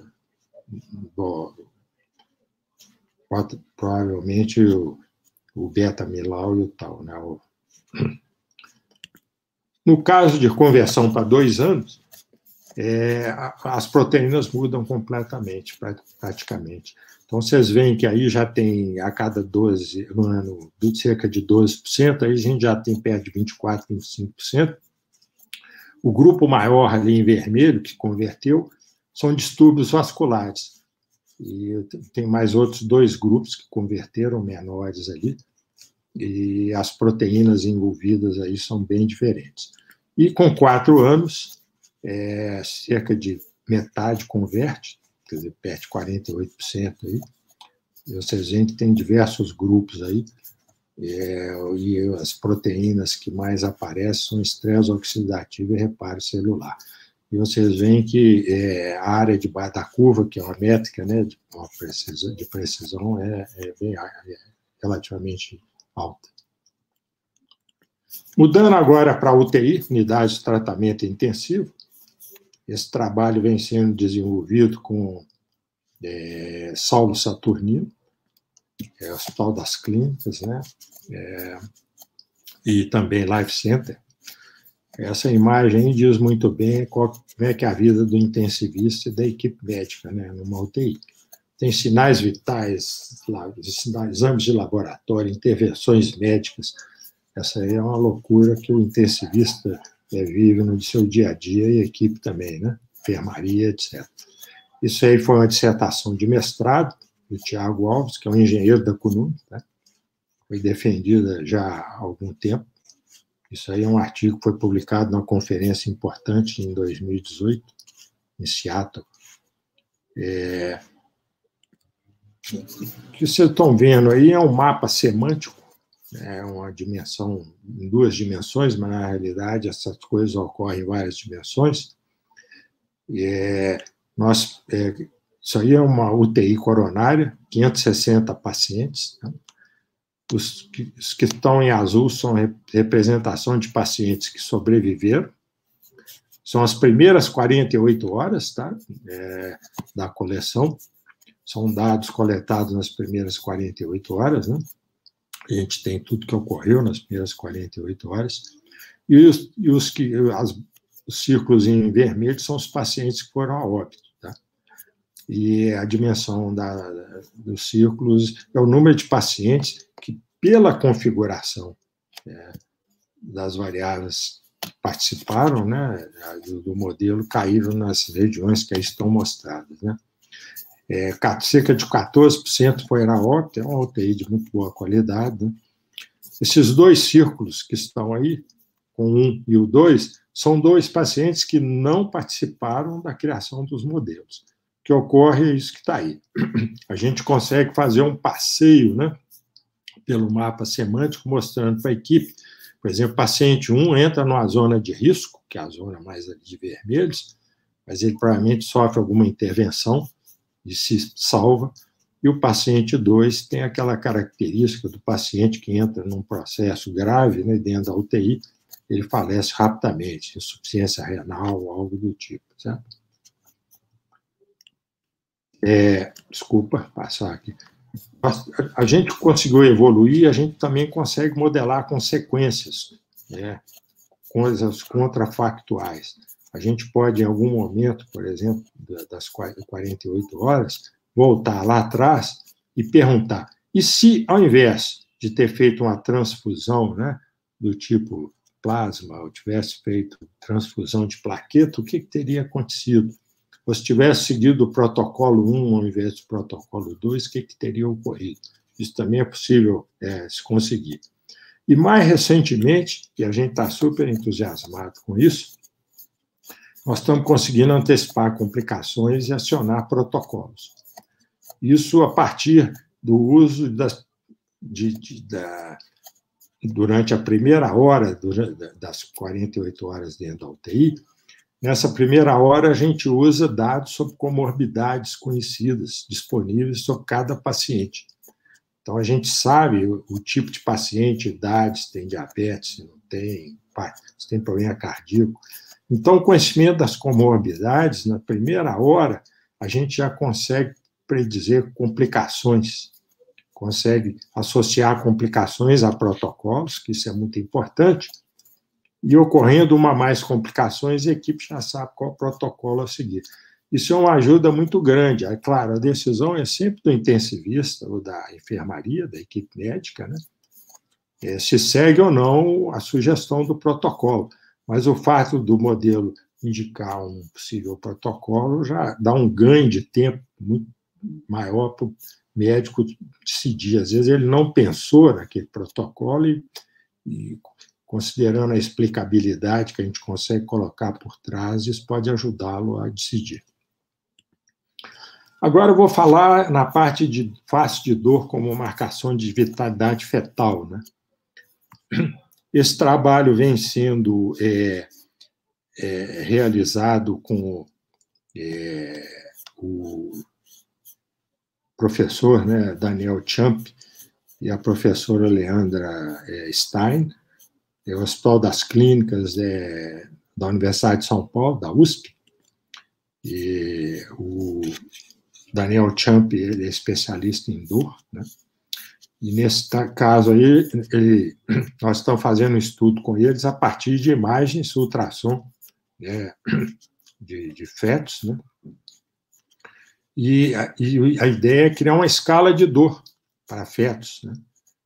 provavelmente o beta-amilau e o tau. No caso de conversão para 2 anos, as proteínas mudam completamente, praticamente. Então, vocês veem que aí já tem, a cada 12 anos, cerca de 12%, aí a gente já tem perto de 24%, 25%. O grupo maior ali em vermelho, que converteu, são distúrbios vasculares. E tem mais outros 2 grupos que converteram, menores ali, e as proteínas envolvidas aí são bem diferentes. E com 4 anos, cerca de metade converte, quer dizer, perde 48% aí. E vocês veem que tem diversos grupos aí, e as proteínas que mais aparecem são estresse oxidativo e reparo celular. E vocês veem que a área debaixo da curva, que é uma métrica de precisão, bem relativamente alta. Mudando agora para a UTI, unidade de tratamento intensivo, esse trabalho vem sendo desenvolvido com Saulo Saturnino, o Hospital das Clínicas, e também Life Center. Essa imagem diz muito bem como é que é a vida do intensivista e da equipe médica, numa UTI. tem sinais vitais, exames de laboratório, intervenções médicas. Essa aí é uma loucura que o intensivista vive no seu dia a dia e a equipe também, né? Enfermaria, etc. Isso aí foi uma dissertação de mestrado do Tiago Alves, que é um engenheiro da CUNUM, né? Foi defendida já há algum tempo. Isso aí é um artigo que foi publicado numa conferência importante em 2018, em Seattle. O que vocês estão vendo aí é um mapa semântico, é uma dimensão em 2 dimensões, mas na realidade essas coisas ocorrem em várias dimensões. Isso aí é uma UTI coronária, 560 pacientes. Né? Os que estão em azul são representação de pacientes que sobreviveram. São as primeiras 48 horas, tá? Da coleção. São dados coletados nas primeiras 48 horas, né? A gente tem tudo que ocorreu nas primeiras 48 horas. E os círculos em vermelho são os pacientes que foram a óbito, tá? E a dimensão dos círculos é o número de pacientes que, pela configuração das variáveis que participaram, né, do modelo, caíram nas regiões que aí estão mostradas, né? Cerca de 14% foi na óbito, é uma UTI de muito boa qualidade, né? Esses 2 círculos que estão aí, com 1 e o 2, são 2 pacientes que não participaram da criação dos modelos. O que ocorre é isso que está aí. A gente consegue fazer um passeio, né, pelo mapa semântico, mostrando para a equipe, por exemplo, paciente 1 entra numa zona de risco, que é a zona mais de vermelhos, mas ele provavelmente sofre alguma intervenção e se salva, e o paciente 2 tem aquela característica do paciente que entra num processo grave, né, dentro da UTI, ele falece rapidamente, insuficiência renal, algo do tipo, certo? Desculpa, passar aqui. A gente conseguiu evoluir, a gente também consegue modelar consequências, né, coisas contrafactuais. A gente pode, em algum momento, por exemplo, das 48 horas, voltar lá atrás e perguntar, e se, ao invés de ter feito uma transfusão, né, do tipo plasma, ou tivesse feito transfusão de plaqueta, o que teria acontecido? Ou se tivesse seguido o protocolo 1 ao invés do protocolo 2, o que teria ocorrido? Isso também é possível se conseguir. E, mais recentemente, e a gente está super entusiasmado com isso, nós estamos conseguindo antecipar complicações e acionar protocolos. Isso a partir do uso durante a primeira hora das 48 horas dentro da UTI. Nessa primeira hora, a gente usa dados sobre comorbidades conhecidas, disponíveis sobre cada paciente. Então, a gente sabe o tipo de paciente, idade, se tem diabetes, se não tem, se tem problema cardíaco. Então, o conhecimento das comorbidades, na primeira hora, a gente já consegue predizer complicações, consegue associar complicações a protocolos, que isso é muito importante, e ocorrendo uma mais complicações, a equipe já sabe qual protocolo a seguir. Isso é uma ajuda muito grande. É claro, a decisão é sempre do intensivista ou da enfermaria, da equipe médica, né? Se segue ou não a sugestão do protocolo. Mas o fato do modelo indicar um possível protocolo já dá um ganho de tempo muito maior para o médico decidir. Às vezes ele não pensou naquele protocolo e considerando a explicabilidade que a gente consegue colocar por trás, isso pode ajudá-lo a decidir. Agora eu vou falar na parte de face de dor como marcação de vitalidade fetal, né? Esse trabalho vem sendo realizado com o professor, né, Daniel Champ e a professora Leandra Stein, o Hospital das Clínicas da Universidade de São Paulo, da USP. E o Daniel Champ, ele é especialista em dor, né? E nesse caso aí, nós estamos fazendo um estudo com eles a partir de imagens ultrassom, né, de fetos, né? a ideia é criar uma escala de dor para fetos, né?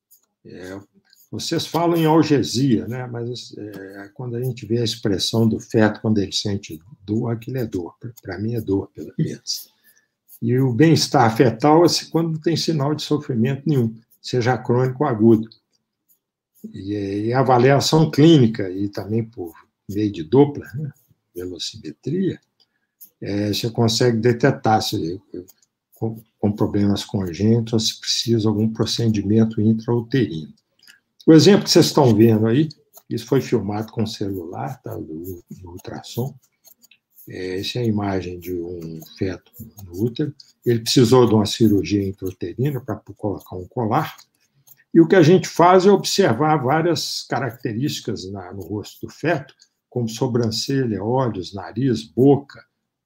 Vocês falam em algesia, né? Mas quando a gente vê a expressão do feto, quando ele sente dor, aquilo é dor. Para mim é dor, pelo menos. E o bem-estar fetal é quando não tem sinal de sofrimento nenhum, seja crônico ou agudo. E a avaliação clínica, e também por meio de Doppler, né? Velocimetria, você consegue detectar se com problemas congênitos ou se precisa algum procedimento intrauterino. O exemplo que vocês estão vendo aí, isso foi filmado com celular, tá, do ultrassom. Essa é a imagem de um feto no útero. Ele precisou de uma cirurgia intrauterina para colocar um colar. E o que a gente faz é observar várias características no rosto do feto, como sobrancelha, olhos, nariz, boca,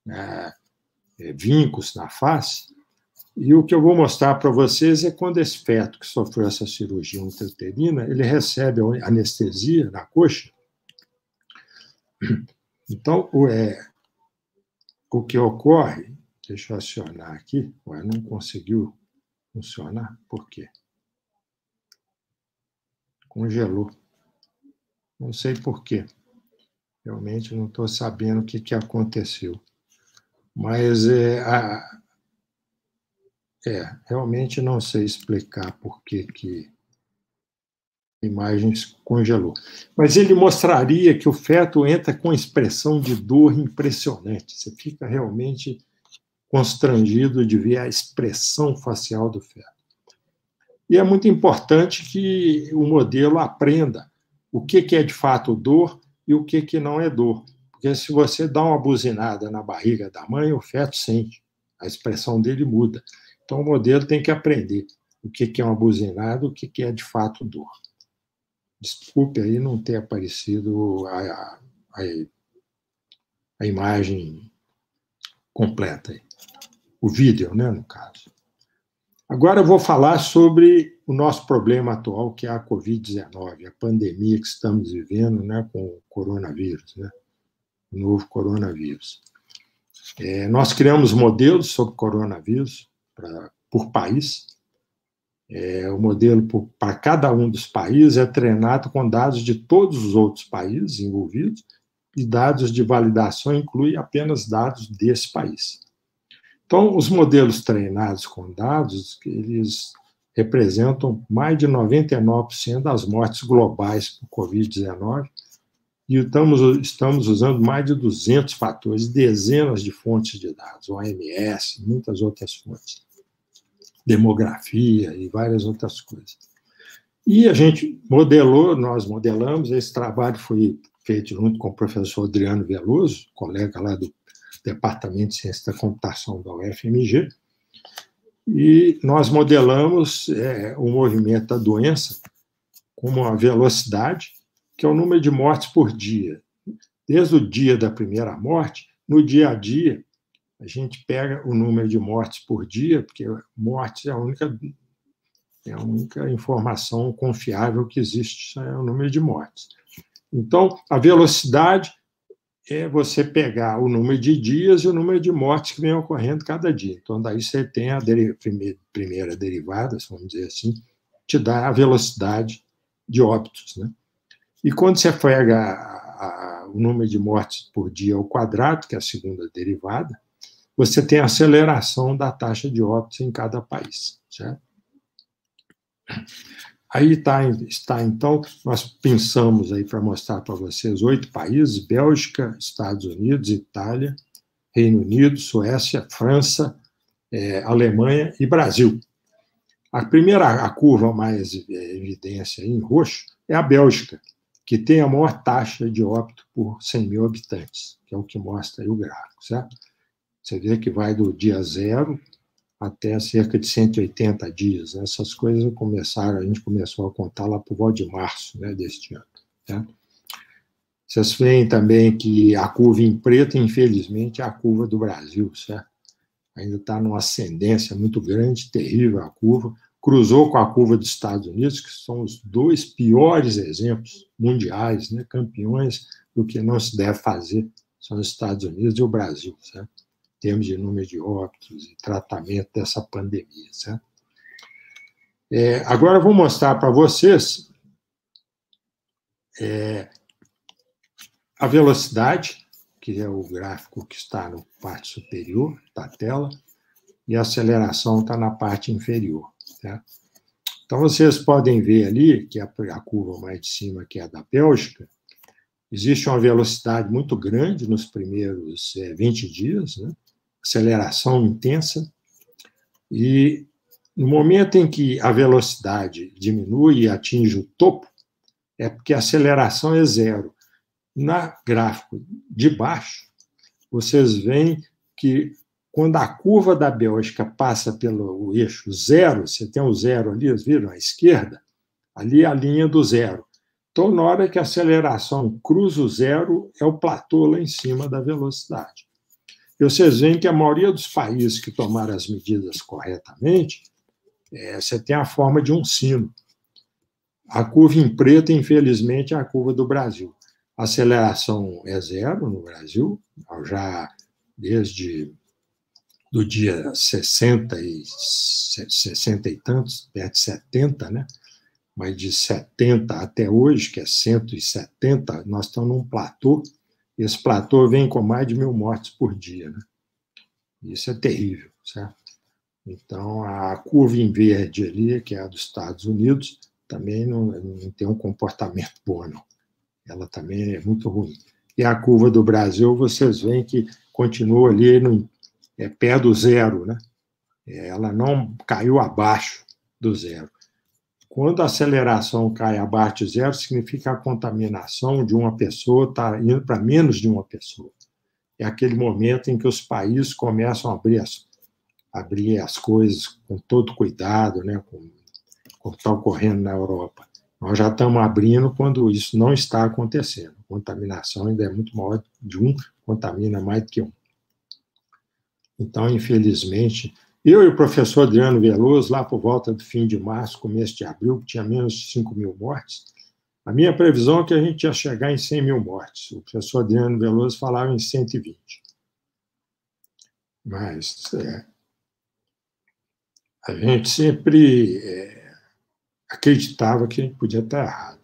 vincos na face. E o que eu vou mostrar para vocês é quando esse feto que sofreu essa cirurgia intrauterina, ele recebe anestesia na coxa. Então, o que ocorre, deixa eu acionar aqui, não conseguiu funcionar, por quê? Congelou. Não sei por quê. Realmente não estou sabendo o que aconteceu. Mas realmente não sei explicar por que a imagem congelou. Mas ele mostraria que o feto entra com expressão de dor impressionante. Você fica realmente constrangido de ver a expressão facial do feto. E é muito importante que o modelo aprenda o que é de fato dor e o que não é dor. Porque se você dá uma buzinada na barriga da mãe, o feto sente, a expressão dele muda. Então, o modelo tem que aprender o que é uma buzinada e o que é de fato dor. Desculpe aí não ter aparecido a imagem completa, aí. O vídeo, né, no caso. Agora eu vou falar sobre o nosso problema atual, que é a Covid-19, a pandemia que estamos vivendo, né, com o coronavírus, né, o novo coronavírus. Nós criamos modelos sobre coronavírus por país. O modelo para cada um dos países é treinado com dados de todos os outros países envolvidos, e dados de validação inclui apenas dados desse país. Então, os modelos treinados com dados, eles representam mais de 99% das mortes globais por Covid-19, e estamos usando mais de 200 fatores, dezenas de fontes de dados, OMS, muitas outras fontes, demografia e várias outras coisas. E a gente nós modelamos, esse trabalho foi feito junto com o professor Adriano Veloso, colega lá do Departamento de Ciência da Computação da UFMG, e nós modelamos o movimento da doença como a velocidade, que é o número de mortes por dia. Desde o dia da primeira morte, no dia a dia, a gente pega o número de mortes por dia, porque mortes é a única informação confiável que existe, é o número de mortes. Então, a velocidade é você pegar o número de dias e o número de mortes que vem ocorrendo cada dia. Então, daí você tem a primeira derivada, vamos dizer assim, te dá a velocidade de óbitos, né? E quando você pega o número de mortes por dia ao quadrado, que é a segunda derivada, você tem a aceleração da taxa de óbitos em cada país, certo? Aí está, então, nós pensamos aí para mostrar para vocês 8 países: Bélgica, Estados Unidos, Itália, Reino Unido, Suécia, França, Alemanha e Brasil. A curva mais evidência em roxo é a Bélgica, que tem a maior taxa de óbito por 100 mil habitantes, que é o que mostra aí o gráfico, certo? Você vê que vai do dia 0 até cerca de 180 dias. Essas coisas a gente começou a contar lá por volta de março, né, deste ano. Tá? Vocês veem também que a curva em preto, infelizmente, é a curva do Brasil, certo? Ainda está numa ascendência muito grande, terrível a curva. Cruzou com a curva dos Estados Unidos, que são os 2 piores exemplos mundiais, né, campeões do que não se deve fazer, são os Estados Unidos e o Brasil, certo? termos de número de óbitos e tratamento dessa pandemia, certo? Agora eu vou mostrar para vocês a velocidade, que é o gráfico que está na parte superior da tela, e a aceleração está na parte inferior, certo? Então, vocês podem ver ali, que a curva mais de cima, que é a da Bélgica, existe uma velocidade muito grande nos primeiros 20 dias, né? Aceleração intensa, e no momento em que a velocidade diminui e atinge o topo, é porque a aceleração é zero. Na gráfico de baixo, vocês veem que quando a curva da Bélgica passa pelo eixo zero, você tem o zero ali, vocês viram, à esquerda, ali é a linha do zero. Então, na hora que a aceleração cruza o zero, é o platô lá em cima da velocidade. E vocês veem que a maioria dos países que tomaram as medidas corretamente, você tem a forma de um sino. A curva em preto, infelizmente, é a curva do Brasil. A aceleração é zero no Brasil, já desde do dia 60 e tantos, perto de 70, né? Mas de 70 até hoje, que é 170, nós estamos num platô. Esse platô vem com mais de 1.000 mortes por dia, né? Isso é terrível, certo? Então, a curva em verde ali, que é a dos Estados Unidos, também não tem um comportamento bom, não. Ela também é muito ruim. E a curva do Brasil, vocês veem que continua ali pé do zero, né? Ela não caiu abaixo do zero. Quando a aceleração cai abaixo de zero, significa a contaminação de uma pessoa está indo para menos de uma pessoa. É aquele momento em que os países começam a abrir as coisas com todo cuidado, né? Como está ocorrendo na Europa. Nós já estamos abrindo quando isso não está acontecendo. A contaminação ainda é muito maior, de um contamina mais do que um. Então, infelizmente, eu e o professor Adriano Veloso, lá por volta do fim de março, começo de abril, que tinha menos de 5.000 mortes, a minha previsão é que a gente ia chegar em 100.000 mortes. O professor Adriano Veloso falava em 120. Mas a gente sempre acreditava que a gente podia estar errado.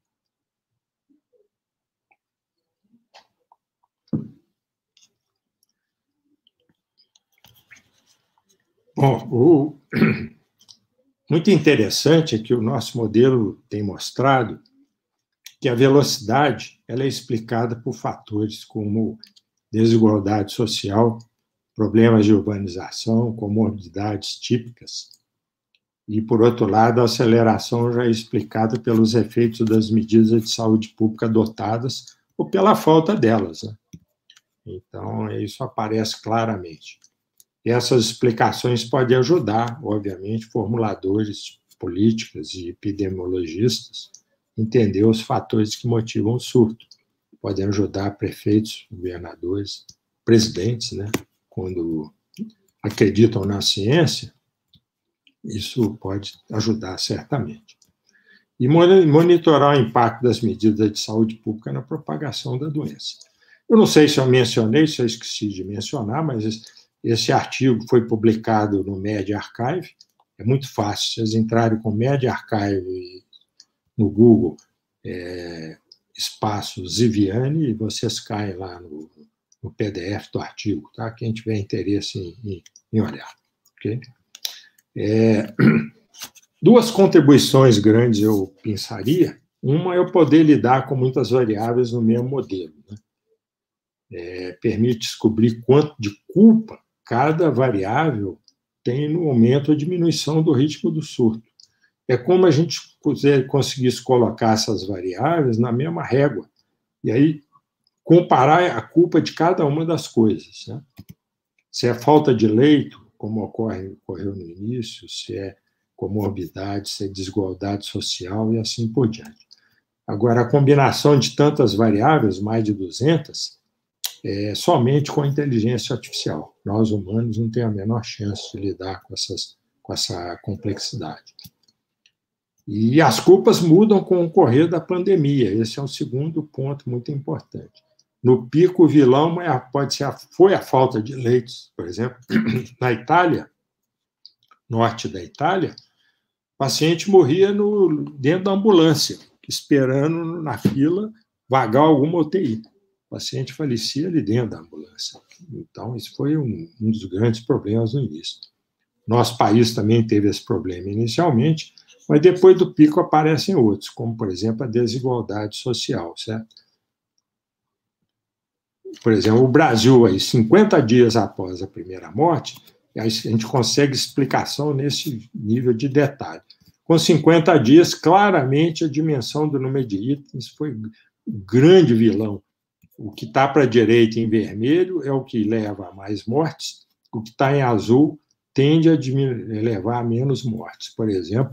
Bom, muito interessante é que o nosso modelo tem mostrado que a velocidade ela é explicada por fatores como desigualdade social, problemas de urbanização, comorbidades típicas. E, por outro lado, a aceleração já é explicada pelos efeitos das medidas de saúde pública adotadas ou pela falta delas, né? Então, isso aparece claramente. E essas explicações podem ajudar, obviamente, formuladores de políticas e epidemiologistas a entender os fatores que motivam o surto. Podem ajudar prefeitos, governadores, presidentes, né? Quando acreditam na ciência, isso pode ajudar certamente. E monitorar o impacto das medidas de saúde pública na propagação da doença. Eu não sei se eu mencionei, se eu esqueci de mencionar, mas esse artigo foi publicado no medRxiv. É muito fácil, se vocês entrarem com medRxiv no Google, espaço Ziviani, e vocês caem lá no PDF do artigo, tá? Quem tiver interesse em olhar. Okay? Duas contribuições grandes eu pensaria. Uma é eu poder lidar com muitas variáveis no mesmo modelo, né? Permite descobrir quanto de culpa cada variável tem no aumento ou diminuição do ritmo do surto. É como a gente conseguisse colocar essas variáveis na mesma régua, e aí comparar a culpa de cada uma das coisas, né? Se é falta de leito, como ocorreu no início, se é comorbidade, se é desigualdade social e assim por diante. Agora, a combinação de tantas variáveis, mais de 200, é somente com a inteligência artificial. Nós, humanos, não temos a menor chance de lidar com essa complexidade. E as culpas mudam com o correr da pandemia. Esse é um segundo ponto muito importante. No pico, o vilão foi a falta de leitos, por exemplo. Na Itália, norte da Itália, o paciente morria dentro da ambulância, esperando na fila vagar alguma UTI. O paciente falecia ali dentro da ambulância. Então, isso foi um dos grandes problemas no início. Nosso país também teve esse problema inicialmente, mas depois do pico aparecem outros, como, por exemplo, a desigualdade social, certo? Por exemplo, o Brasil, aí, 50 dias após a primeira morte, a gente consegue explicação nesse nível de detalhe. Com 50 dias, claramente, a dimensão do número de itens foi o grande vilão. O que está para a direita em vermelho é o que leva a mais mortes, o que está em azul tende a levar a menos mortes. Por exemplo,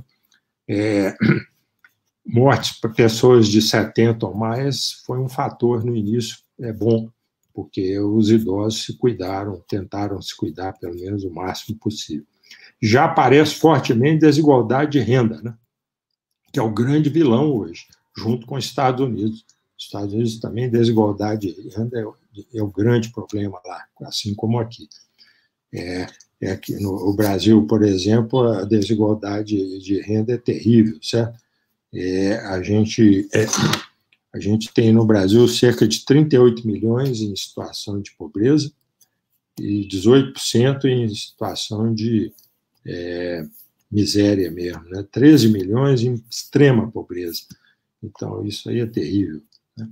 mortes para pessoas de 70 ou mais foi um fator no início, bom, porque os idosos se cuidaram, tentaram se cuidar pelo menos o máximo possível. Já aparece fortemente desigualdade de renda, né? Que é o grande vilão hoje, junto com os Estados Unidos. Os Estados Unidos também, desigualdade de renda é o grande problema lá, assim como aqui. Aqui no Brasil, por exemplo, a desigualdade de renda é terrível, certo? A gente tem no Brasil cerca de 38 milhões em situação de pobreza e 18% em situação de miséria mesmo, né? 13 milhões em extrema pobreza. Então, isso aí é terrível, né?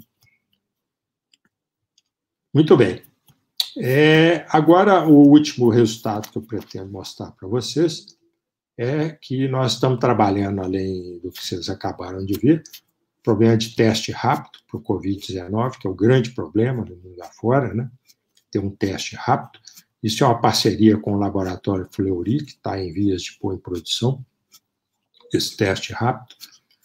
Muito bem. Agora, o último resultado que eu pretendo mostrar para vocês é que nós estamos trabalhando, além do que vocês acabaram de ver, problema de teste rápido para o Covid-19, que é o grande problema no mundo afora, né? Ter um teste rápido. Isso é uma parceria com o laboratório Fleury, que está em vias de pôr em produção esse teste rápido.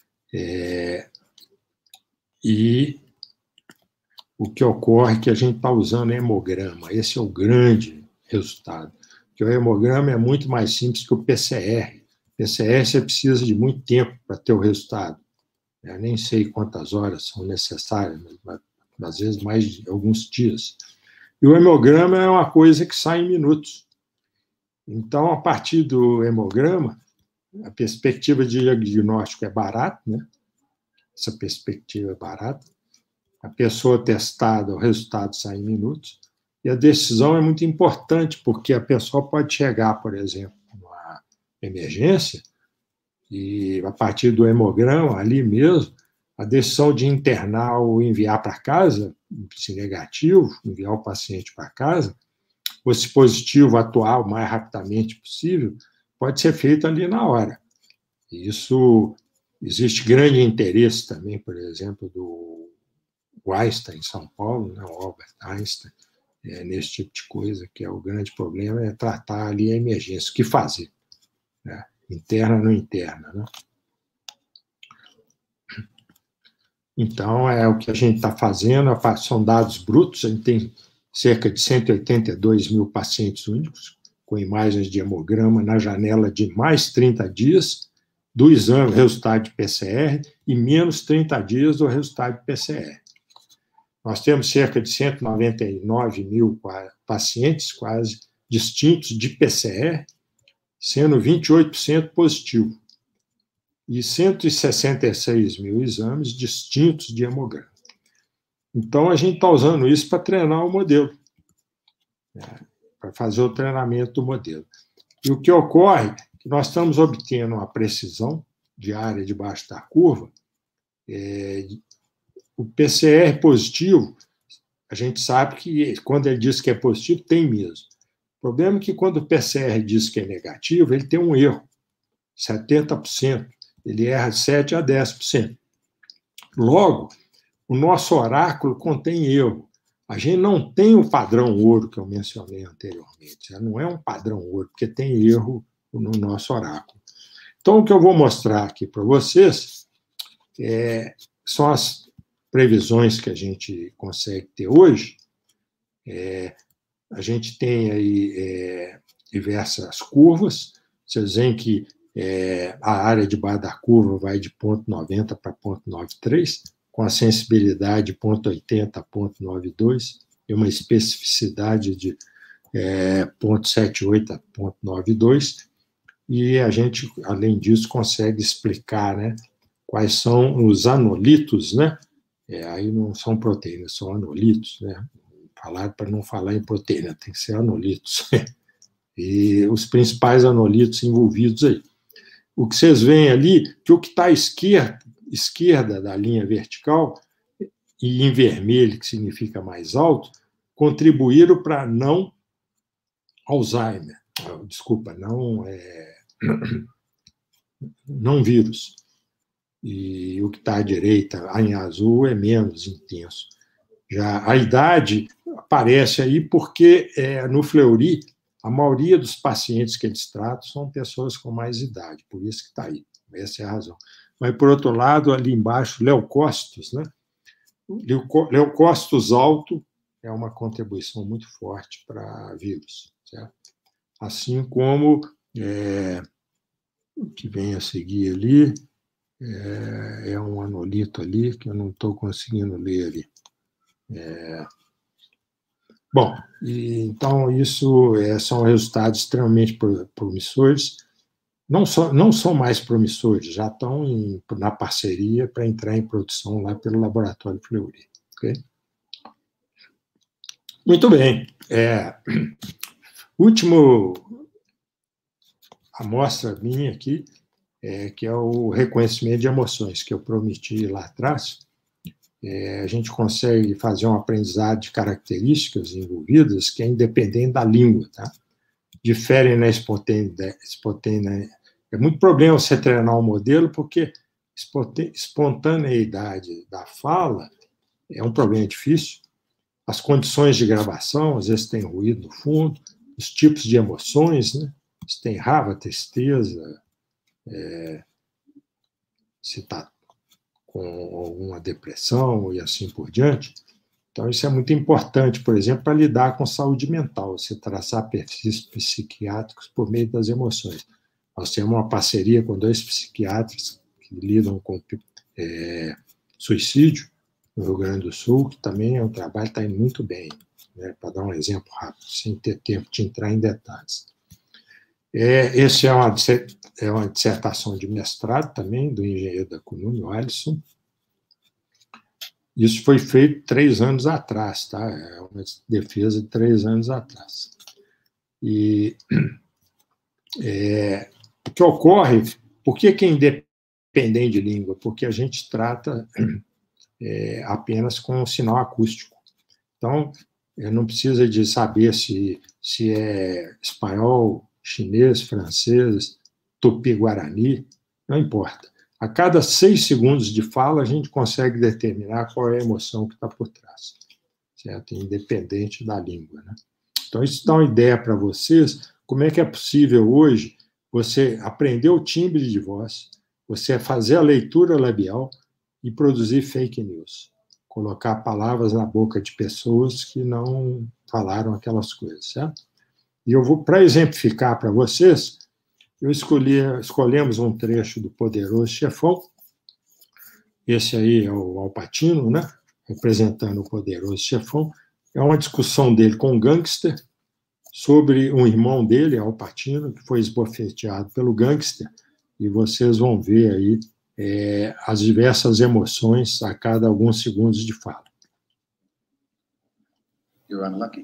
E o que ocorre é que a gente está usando hemograma. Esse é o grande resultado. Porque o hemograma é muito mais simples que o PCR. PCR você precisa de muito tempo para ter o resultado. Eu nem sei quantas horas são necessárias, mas às vezes mais de alguns dias. E o hemograma é uma coisa que sai em minutos. Então, a partir do hemograma, a perspectiva de diagnóstico é barata, né? Essa perspectiva é barata. A pessoa testada, o resultado sai em minutos. E a decisão é muito importante, porque a pessoa pode chegar, por exemplo, numa emergência, e a partir do hemograma, ali mesmo, a decisão de internar ou enviar para casa, se negativo, enviar o paciente para casa, ou se positivo, atuar o mais rapidamente possível, pode ser feita ali na hora. Isso, existe grande interesse também, por exemplo, do Einstein, em São Paulo, né, o Albert Einstein, nesse tipo de coisa, que é o grande problema, é tratar ali a emergência. O que fazer? Né? Interna ou não interna, né? Então, o que a gente está fazendo, são dados brutos, a gente tem cerca de 182 mil pacientes únicos, com imagens de hemograma na janela de mais 30 dias do exame, resultado de PCR, e menos 30 dias do resultado de PCR. Nós temos cerca de 199 mil pacientes quase distintos de PCR, sendo 28% positivo, e 166 mil exames distintos de hemograma. Então, a gente está usando isso para treinar o modelo, para fazer o treinamento do modelo. E o que ocorre é que nós estamos obtendo uma precisão de área debaixo da curva. O PCR positivo, a gente sabe que quando ele diz que é positivo, tem mesmo. O problema é que quando o PCR diz que é negativo, ele tem um erro, 70%. Ele erra 7% a 10%. Logo, o nosso oráculo contém erro. A gente não tem o padrão ouro que eu mencionei anteriormente. Não é um padrão ouro, porque tem erro no nosso oráculo. Então, o que eu vou mostrar aqui para vocês são as previsões que a gente consegue ter hoje. A gente tem aí diversas curvas. Vocês veem que a área debaixo da curva vai de 0,90 para 0,93, com a sensibilidade de 0,80 a 0,92 e uma especificidade de 0,78 a 0,92, e a gente, além disso, consegue explicar, né, quais são os anolitos, né? Aí não são proteínas, são anolitos, né? Falar para não falar em proteína, tem que ser anolitos. E os principais anolitos envolvidos aí. O que vocês veem ali, que o que está à esquerda da linha vertical, e em vermelho, que significa mais alto, contribuíram para não Alzheimer. Desculpa, não vírus. E o que está à direita, em azul, é menos intenso. Já a idade aparece aí porque no Fleury, a maioria dos pacientes que eles tratam são pessoas com mais idade, por isso que está aí. Essa é a razão. Mas, por outro lado, ali embaixo, leucócitos, né? Leucócitos alto é uma contribuição muito forte para vírus, certo? Assim como o que vem a seguir ali é um anolito ali que eu não estou conseguindo ler ali. Bom, então isso são resultados extremamente promissores. Não são mais promissores, já estão na parceria para entrar em produção lá pelo Laboratório Fleury. Okay? Muito bem. Último amostra minha aqui, que é o reconhecimento de emoções, que eu prometi lá atrás. A gente consegue fazer um aprendizado de características envolvidas que é independente da língua, tá? Diferem na espontaneidade. É muito problema você treinar um modelo, porque espontaneidade da fala é um problema difícil. As condições de gravação, às vezes tem ruído no fundo, os tipos de emoções, né? Se tem raiva, tristeza, se está com alguma depressão e assim por diante. Então, isso é muito importante, por exemplo, para lidar com saúde mental, você traçar perfis psiquiátricos por meio das emoções. Nós temos uma parceria com 2 psiquiatras que lidam com suicídio no Rio Grande do Sul, que também é um trabalho que está indo muito bem, né, para dar um exemplo rápido, sem ter tempo de entrar em detalhes. Esse é uma dissertação de mestrado também, do engenheiro da CUNUN, o Alisson. Isso foi feito 3 anos atrás, tá? É uma defesa de 3 anos atrás. E o que ocorre, por que é independente de língua? Porque a gente trata apenas com um sinal acústico. Então, não precisa de saber se é espanhol, chinês, francês, tupi-guarani, não importa. A cada 6 segundos de fala, a gente consegue determinar qual é a emoção que está por trás, certo? Independente da língua, né? Então, isso dá uma ideia para vocês como é que é possível hoje você aprender o timbre de voz, você fazer a leitura labial e produzir fake news, colocar palavras na boca de pessoas que não falaram aquelas coisas, certo? E eu vou, para exemplificar para vocês, escolhemos um trecho do Poderoso Chefão. Esse aí é o Al Pacino, né? Representando o Poderoso Chefão. É uma discussão dele com um gangster sobre um irmão dele, Al Pacino, que foi esbofeteado pelo gangster, e vocês vão ver aí as diversas emoções a cada alguns segundos de fala. You're unlucky.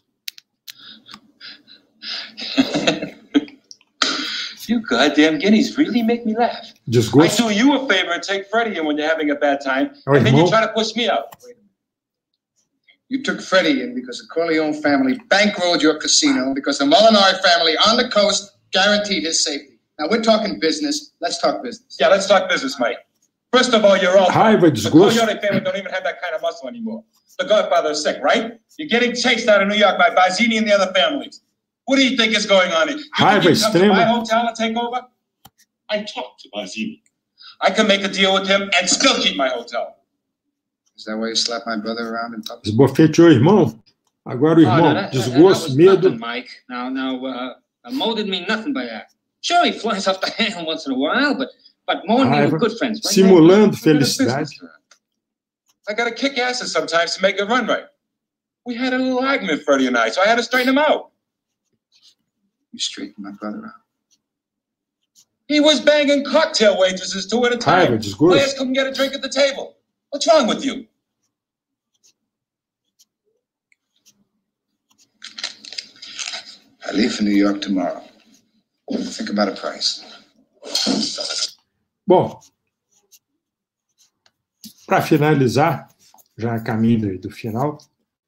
You goddamn guineas really make me laugh. Desgosto. I do you a favor and take Freddie in when you're having a bad time, and then you try to push me out. You took Freddie in because the Corleone family bankrolled your casino because the Molinari family on the coast guaranteed his safety. Now, we're talking business. Let's talk business. Yeah, let's talk business, Mike. First of all, you're all... Raiva, the desgosto. Corleone family don't even have that kind of muscle anymore. The Godfather is sick, right? You're getting chased out of New York by Bazzini and the other families. What do you think is going on here? You Raiva think you come to my extrema. hotel and take over? I talked to Bazzini. I can make a deal with him and still keep my hotel. Is that why you slapped my brother around in public? Esbofeteou o irmão. Agora o irmão, desgosto, medo. Nothing, Mike. Mo didn't mean nothing by that. Sure, he flies off the handle once in a while, but Mo and me were good friends. Right? Simulando felicidade. I got to kick asses sometimes to make it run right. We had a little argument, Freddie and I, so I had to straighten him out. You straightened my brother out. He was banging cocktail waitresses 2 at a time. Raiva, desgosto. Players couldn't get a drink at the table. What's wrong with you? I leave for New York tomorrow. Think about a price. Bom, para finalizar, já a caminho do final,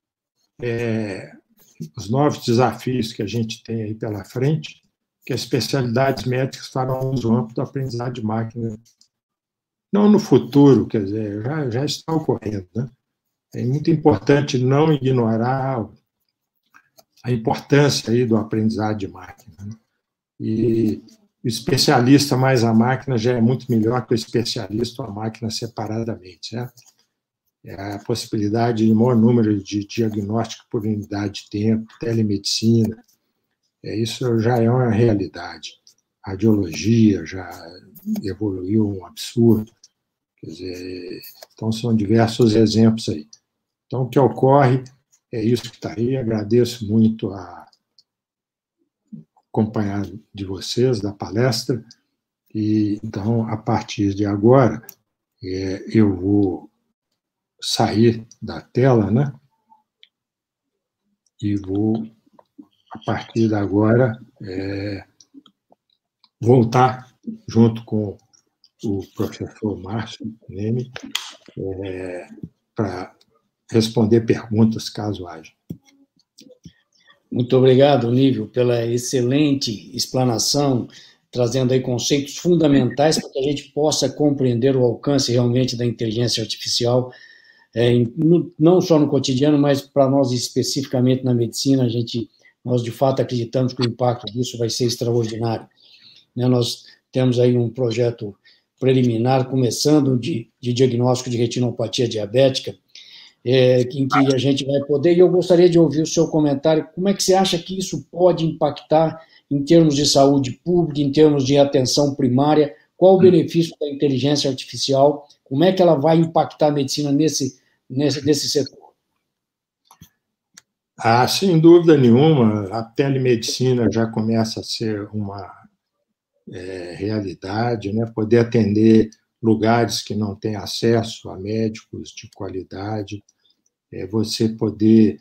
os novos desafios que a gente tem aí pela frente, que as especialidades médicas farão uso amplo do aprendizado de máquina. Não no futuro, quer dizer, já está ocorrendo, né? É muito importante não ignorar a importância aí do aprendizado de máquina, né? E o especialista mais a máquina já é muito melhor que o especialista ou a máquina separadamente, certo? É a possibilidade de maior número de diagnóstico por unidade de tempo, telemedicina, isso já é uma realidade. A radiologia já evoluiu um absurdo. Quer dizer, então, são diversos exemplos aí. Então, o que ocorre é isso que está aí. Agradeço muito a acompanhar de vocês, da palestra. E, então, a partir de agora, eu vou sair da tela, né? E vou, a partir de agora, voltar junto com o professor Márcio Neme para responder perguntas, caso haja. Muito obrigado, Nívio, pela excelente explanação, trazendo aí conceitos fundamentais para que a gente possa compreender o alcance realmente da inteligência artificial, não só no cotidiano, mas para nós especificamente na medicina. Nós de fato acreditamos que o impacto disso vai ser extraordinário. Nós temos aí um projeto preliminar começando de diagnóstico de retinopatia diabética, em que a gente vai poder, e eu gostaria de ouvir o seu comentário, como é que você acha que isso pode impactar em termos de saúde pública, em termos de atenção primária, qual o benefício da inteligência artificial, como é que ela vai impactar a medicina nesse setor? Sem dúvida nenhuma, a telemedicina já começa a ser uma realidade, né? Poder atender lugares que não têm acesso a médicos de qualidade, você poder,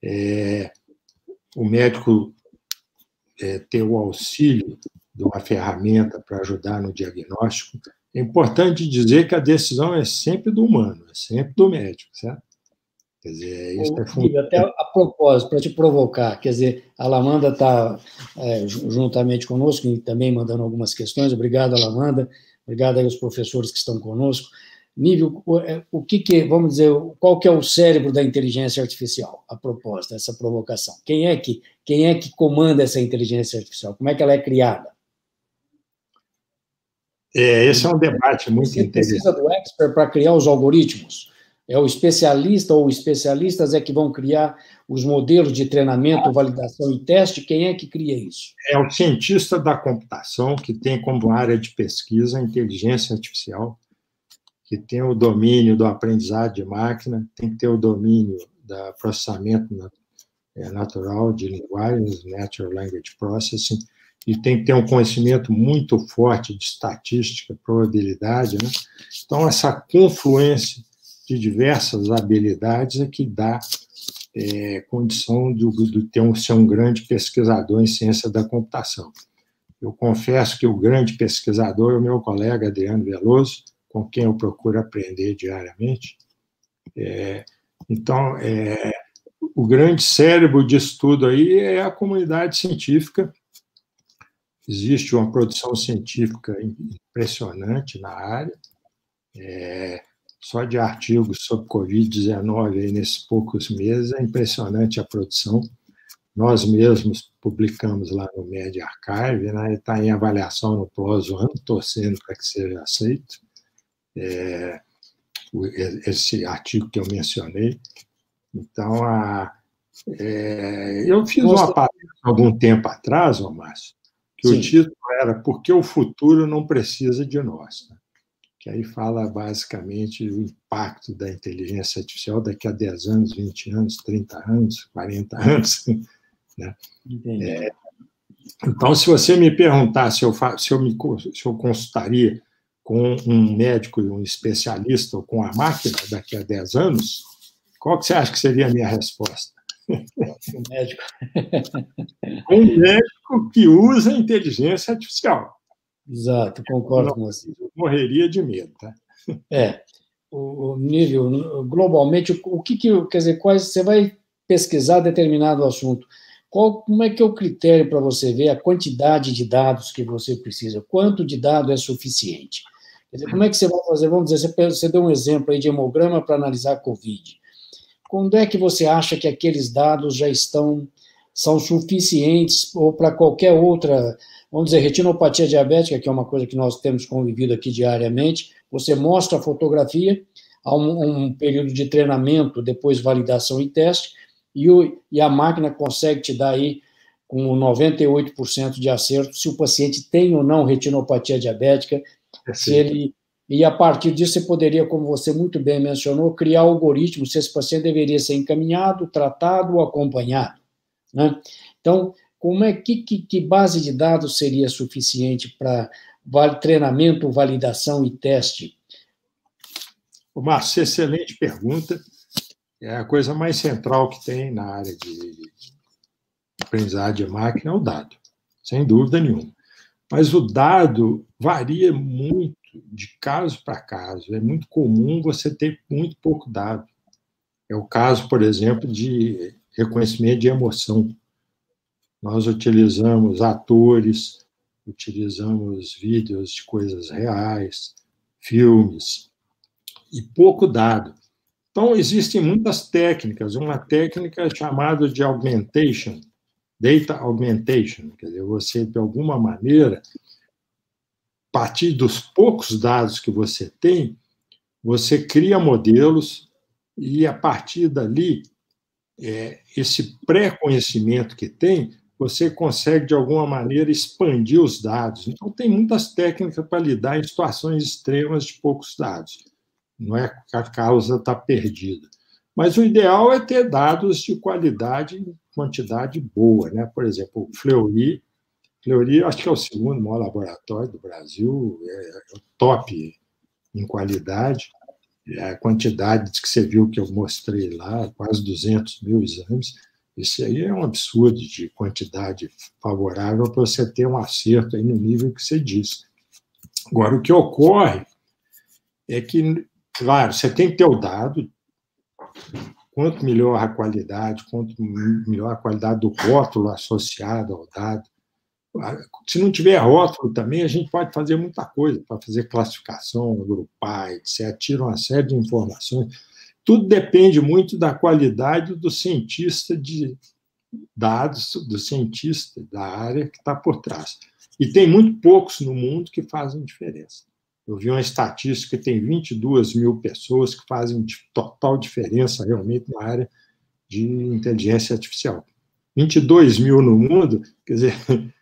o médico ter o auxílio de uma ferramenta para ajudar no diagnóstico. É importante dizer que a decisão é sempre do humano, é sempre do médico, certo? Quer dizer, isso é fundamental. Até a propósito, para te provocar, quer dizer, a Alamanda está juntamente conosco e também mandando algumas questões. Obrigado, Alamanda. Obrigado aí aos professores que estão conosco. Nívio, vamos dizer, qual que é o cérebro da inteligência artificial? A proposta, essa provocação. Quem é que comanda essa inteligência artificial? Como é que ela é criada? Esse é um debate muito interessante. Você precisa do expert para criar os algoritmos? É o especialista ou especialistas que vão criar os modelos de treinamento, validação e teste? Quem é que cria isso? É o cientista da computação, que tem como área de pesquisa a inteligência artificial, que tem o domínio do aprendizado de máquina, tem que ter o domínio do processamento natural de linguagens, Natural Language Processing, e tem que ter um conhecimento muito forte de estatística, probabilidade, né? Então, essa confluência de diversas habilidades é que dá condição de ser um grande pesquisador em ciência da computação. Eu confesso que o grande pesquisador é o meu colega Adriano Veloso, com quem eu procuro aprender diariamente. Então, o grande cérebro de estudo aí é a comunidade científica. Existe uma produção científica impressionante na área, só de artigos sobre Covid-19 nesses poucos meses, é impressionante a produção. Nós mesmos publicamos lá no medRxiv, né? Está em avaliação no próximo ano, torcendo para que seja aceito. Esse artigo que eu mencionei. Então, eu fiz uma palestra algum tempo atrás, Márcio, que Sim. O título era Por que o futuro não precisa de nós? Né? que aí fala basicamente o impacto da inteligência artificial daqui a 10 anos, 20 anos, 30 anos, 40 anos. Né? Então, se você me perguntar se eu consultaria com um médico, um especialista ou com a máquina daqui a 10 anos, qual que você acha que seria a minha resposta? Um médico. Um médico que usa inteligência artificial. Exato, concordo com você. Eu morreria de medo, tá? O nível, globalmente, o que quer dizer, você vai pesquisar determinado assunto. Como é que é o critério para você ver a quantidade de dados que você precisa? Quanto de dado é suficiente? Quer dizer, como é que você vai fazer? Vamos dizer, você deu um exemplo aí de hemograma para analisar a COVID. Quando é que você acha que aqueles dados já são suficientes ou para qualquer outra, vamos dizer, retinopatia diabética, que é uma coisa que nós temos convivido aqui diariamente, você mostra a fotografia, há um período de treinamento, depois validação e teste, e a máquina consegue te dar aí com 98% de acerto se o paciente tem ou não retinopatia diabética, e a partir disso você poderia, como você muito bem mencionou, criar algoritmos se esse paciente deveria ser encaminhado, tratado ou acompanhado. Né? Então, que base de dados seria suficiente para treinamento, validação e teste? Márcio, excelente pergunta. É a coisa mais central que tem na área de aprendizagem de máquina é o dado, sem dúvida nenhuma. Mas o dado varia muito de caso para caso. É muito comum você ter muito pouco dado. É o caso, por exemplo, de reconhecimento de emoção. Nós utilizamos atores, utilizamos vídeos de coisas reais, filmes, e pouco dado. Então, existem muitas técnicas. Uma técnica chamada de augmentation, data augmentation, quer dizer, você, de alguma maneira, a partir dos poucos dados que você tem, você cria modelos e, a partir dali, esse pré-conhecimento que tem, você consegue, de alguma maneira, expandir os dados. Então, tem muitas técnicas para lidar em situações extremas de poucos dados. Não é que a causa está perdida. Mas o ideal é ter dados de qualidade e quantidade boa. Né? Por exemplo, o Fleury, acho que é o segundo maior laboratório do Brasil, é o top em qualidade. A quantidade que você viu que eu mostrei lá, quase 200 mil exames, isso aí é um absurdo de quantidade favorável para você ter um acerto aí no nível que você disse. Agora, o que ocorre é que, claro, você tem que ter o dado, quanto melhor a qualidade, quanto melhor a qualidade do rótulo associado ao dado. Se não tiver rótulo também, a gente pode fazer muita coisa, para fazer classificação, agrupar, etc. Tira uma série de informações. Tudo depende muito da qualidade do cientista de dados, do cientista da área que está por trás. E tem muito poucos no mundo que fazem diferença. Eu vi uma estatística que tem 22 mil pessoas que fazem total diferença realmente na área de inteligência artificial. 22 mil no mundo, quer dizer,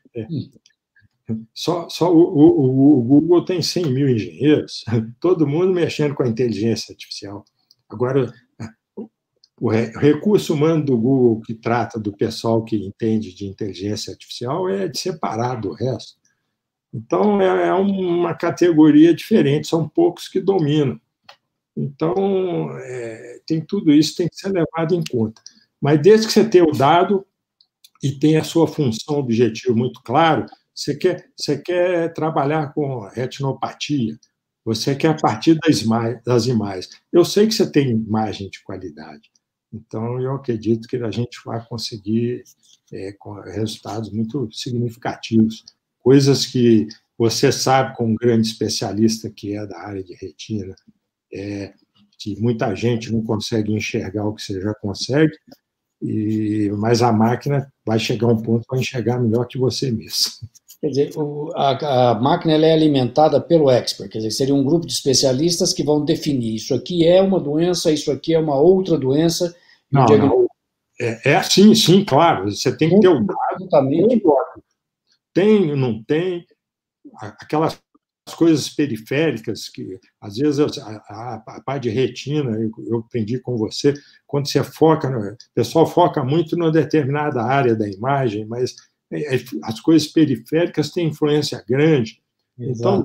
só o Google tem 100 mil engenheiros, todo mundo mexendo com a inteligência artificial. Agora, o recurso humano do Google que trata do pessoal que entende de inteligência artificial é separado do resto. Então, é uma categoria diferente, são poucos que dominam. Então, tem tudo isso, tem que ser levado em conta. Mas desde que você tenha o dado e tenha a sua função, objetivo muito claro, você quer trabalhar com retinopatia, você quer partir das imagens. Eu sei que você tem imagem de qualidade, então eu acredito que a gente vai conseguir com resultados muito significativos. Coisas que você sabe, como um grande especialista que é da área de retina, que muita gente não consegue enxergar o que você já consegue, mas a máquina vai chegar a um ponto para enxergar melhor que você mesmo. Quer dizer, a máquina ela é alimentada pelo expert, quer dizer, seria um grupo de especialistas que vão definir isso aqui é uma doença, isso aqui é uma outra doença. Não. Sim, claro, você tem que ter o dado. Tem ou não tem, aquelas as coisas periféricas, que às vezes a parte de retina, eu aprendi com você, quando você foca, o pessoal foca muito numa determinada área da imagem, mas as coisas periféricas têm influência grande. Então,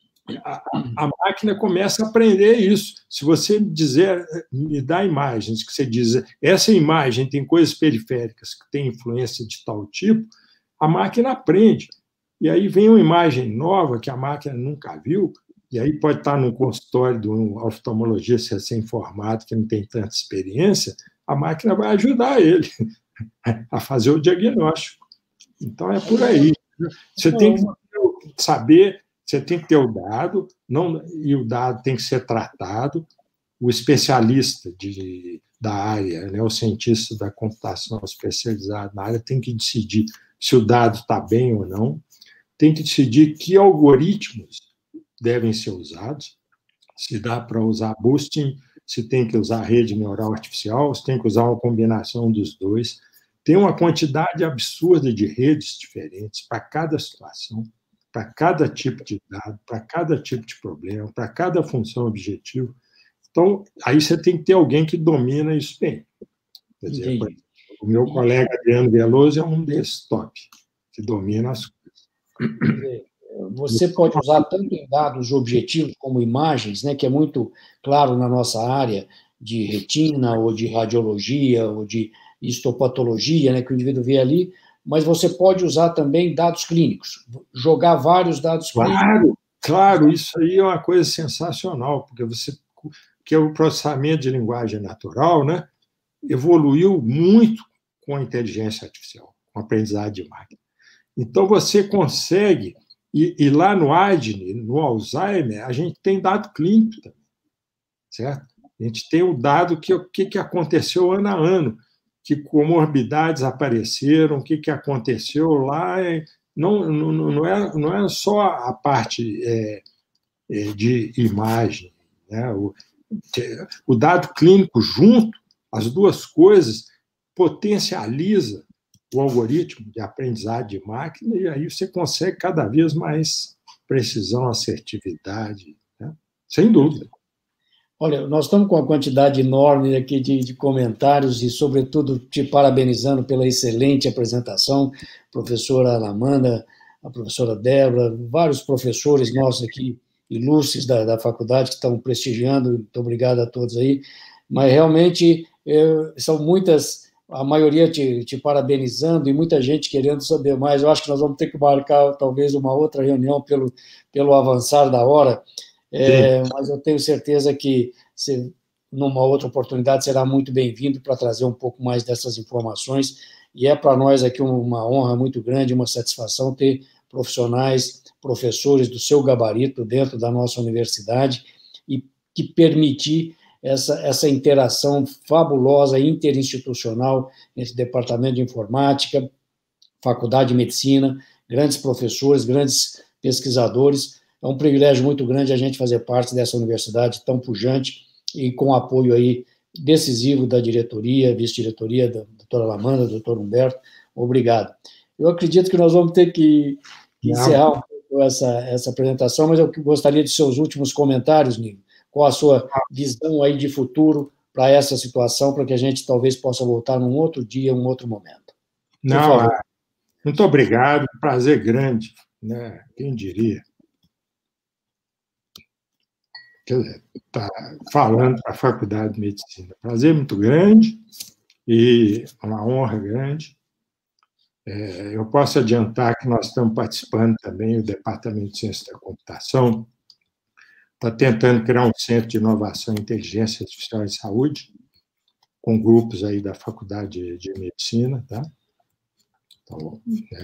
a máquina começa a aprender isso. Se você me dá imagens, que você diz, essa imagem tem coisas periféricas que têm influência de tal tipo, a máquina aprende. E aí vem uma imagem nova que a máquina nunca viu, e aí pode estar no consultório de um oftalmologista recém-formado que não tem tanta experiência, a máquina vai ajudar ele a fazer o diagnóstico. Então, é por aí. Você tem que saber, você tem que ter o dado, e o dado tem que ser tratado. O especialista da área, né, o cientista da computação especializado na área, tem que decidir se o dado está bem ou não, tem que decidir que algoritmos devem ser usados, se dá para usar boosting, se tem que usar rede neural artificial, se tem que usar uma combinação dos dois. Tem uma quantidade absurda de redes diferentes para cada situação, para cada tipo de dado, para cada tipo de problema, para cada função objetiva. Então, aí você tem que ter alguém que domina isso bem. Quer dizer, o meu colega Adriano Veloso é um desses top, que domina as coisas. Você pode usar tanto em dados objetivos como imagens, né, que é muito claro na nossa área de retina, ou de radiologia, ou de histopatologia, né, que o indivíduo vê ali, mas você pode usar também dados clínicos, jogar vários dados clínicos. Claro, isso aí é uma coisa sensacional, porque o processamento de linguagem natural, né, evoluiu muito com a inteligência artificial, com a aprendizagem de máquina. Então, você consegue, e lá no ADNI, no Alzheimer, a gente tem dado clínico também, certo? A gente tem o dado o que aconteceu ano a ano, que comorbidades apareceram, o que aconteceu lá. Não é só a parte de imagem, né? O dado clínico junto, as duas coisas, potencializa o algoritmo de aprendizagem de máquina, e aí você consegue cada vez mais precisão, assertividade, né? Sem dúvida. Olha, nós estamos com uma quantidade enorme aqui de comentários e, sobretudo, te parabenizando pela excelente apresentação, professora Alamanda, a professora Débora, vários professores nossos aqui, ilustres da faculdade, que estão prestigiando, muito obrigado a todos aí, mas realmente são muitas, a maioria te parabenizando e muita gente querendo saber mais. Eu acho que nós vamos ter que marcar, talvez, uma outra reunião pelo avançar da hora, mas eu tenho certeza que numa outra oportunidade será muito bem-vindo para trazer um pouco mais dessas informações, e é para nós aqui uma honra muito grande, uma satisfação ter professores do seu gabarito dentro da nossa universidade e que permitir essa interação fabulosa, interinstitucional, entre Departamento de Informática, Faculdade de Medicina, grandes professores, grandes pesquisadores. É um privilégio muito grande a gente fazer parte dessa universidade tão pujante e com o apoio aí decisivo da diretoria, vice-diretoria, da doutora Alamanda, do doutor Humberto. Obrigado. Eu acredito que nós vamos ter que encerrar um pouco essa apresentação, mas eu gostaria de seus últimos comentários, Nico. Qual a sua visão aí de futuro para essa situação, para que a gente talvez possa voltar num outro dia, um outro momento? Não, muito obrigado, prazer grande, né? Quem diria? Está falando para a Faculdade de Medicina. Prazer muito grande e uma honra grande. Eu posso adiantar que nós estamos participando também, o Departamento de Ciência da Computação está tentando criar um centro de inovação em inteligência artificial em saúde, com grupos aí da Faculdade de Medicina, tá? Então,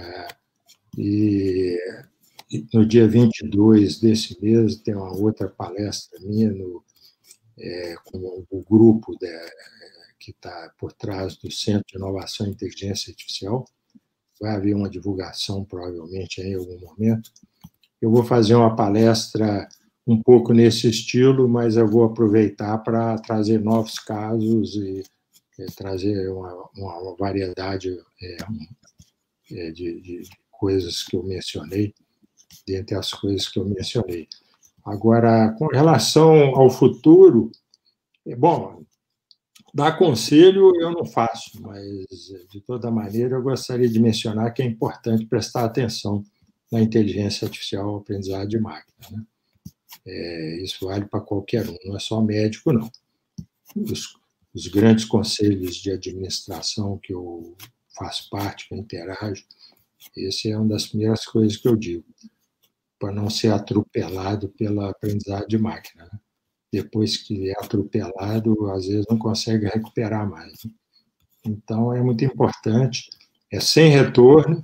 e no dia 22 desse mês tem uma outra palestra minha com o grupo que está por trás do Centro de Inovação em Inteligência Artificial. Vai haver uma divulgação, provavelmente, em algum momento. Eu vou fazer uma palestra um pouco nesse estilo, mas eu vou aproveitar para trazer novos casos e trazer uma variedade de coisas que eu mencionei dentre as coisas que eu mencionei. Agora, com relação ao futuro, bom, dar conselho eu não faço, mas, de toda maneira, eu gostaria de mencionar que é importante prestar atenção na inteligência artificial, aprendizado de máquina, né? Isso vale para qualquer um, não é só médico, não. Os grandes conselhos de administração que eu faço parte, que eu interajo, essa é uma das primeiras coisas que eu digo, para não ser atropelado pela aprendizagem de máquina, né? Depois que é atropelado, às vezes não consegue recuperar mais, né? Então, é muito importante, é sem retorno.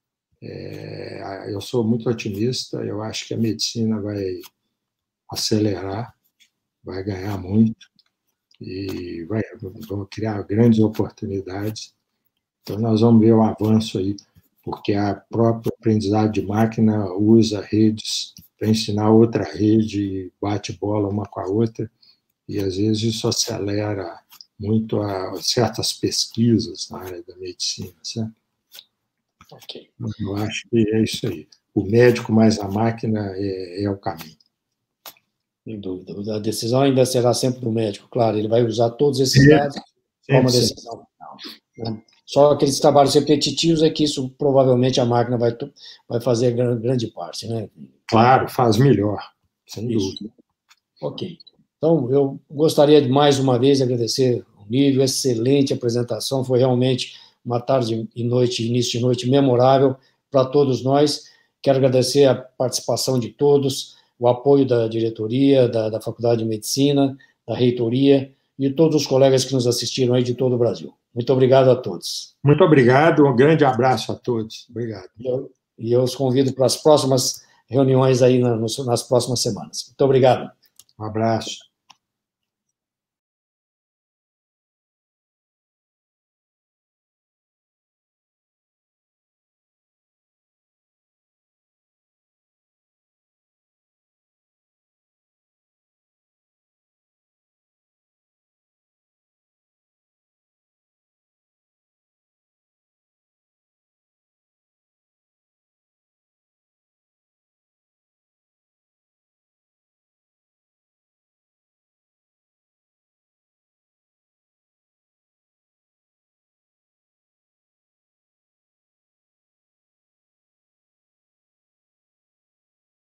Eu sou muito otimista, eu acho que a medicina vai acelerar, vai ganhar muito e vão criar grandes oportunidades. Então, nós vamos ver o avanço aí, porque a própria aprendizagem de máquina usa redes para ensinar outra rede, bate bola uma com a outra, e às vezes isso acelera muito certas pesquisas na área da medicina, certo? Ok. Eu acho que é isso aí. O médico mais a máquina é o caminho. Sem dúvida. A decisão ainda será sempre do médico, claro. Ele vai usar todos esses dados para uma decisão final, né? Só aqueles trabalhos repetitivos é que isso provavelmente a máquina vai fazer grande parte, né? Claro, faz melhor, sem dúvida. Ok. Então, eu gostaria de mais uma vez agradecer o nível, excelente apresentação, foi realmente uma tarde e noite, início de noite memorável para todos nós. Quero agradecer a participação de todos, o apoio da diretoria, da Faculdade de Medicina, da reitoria e todos os colegas que nos assistiram aí de todo o Brasil. Muito obrigado a todos. Muito obrigado, um grande abraço a todos. Obrigado. E eu os convido para as próximas reuniões aí nas próximas semanas. Muito obrigado. Um abraço.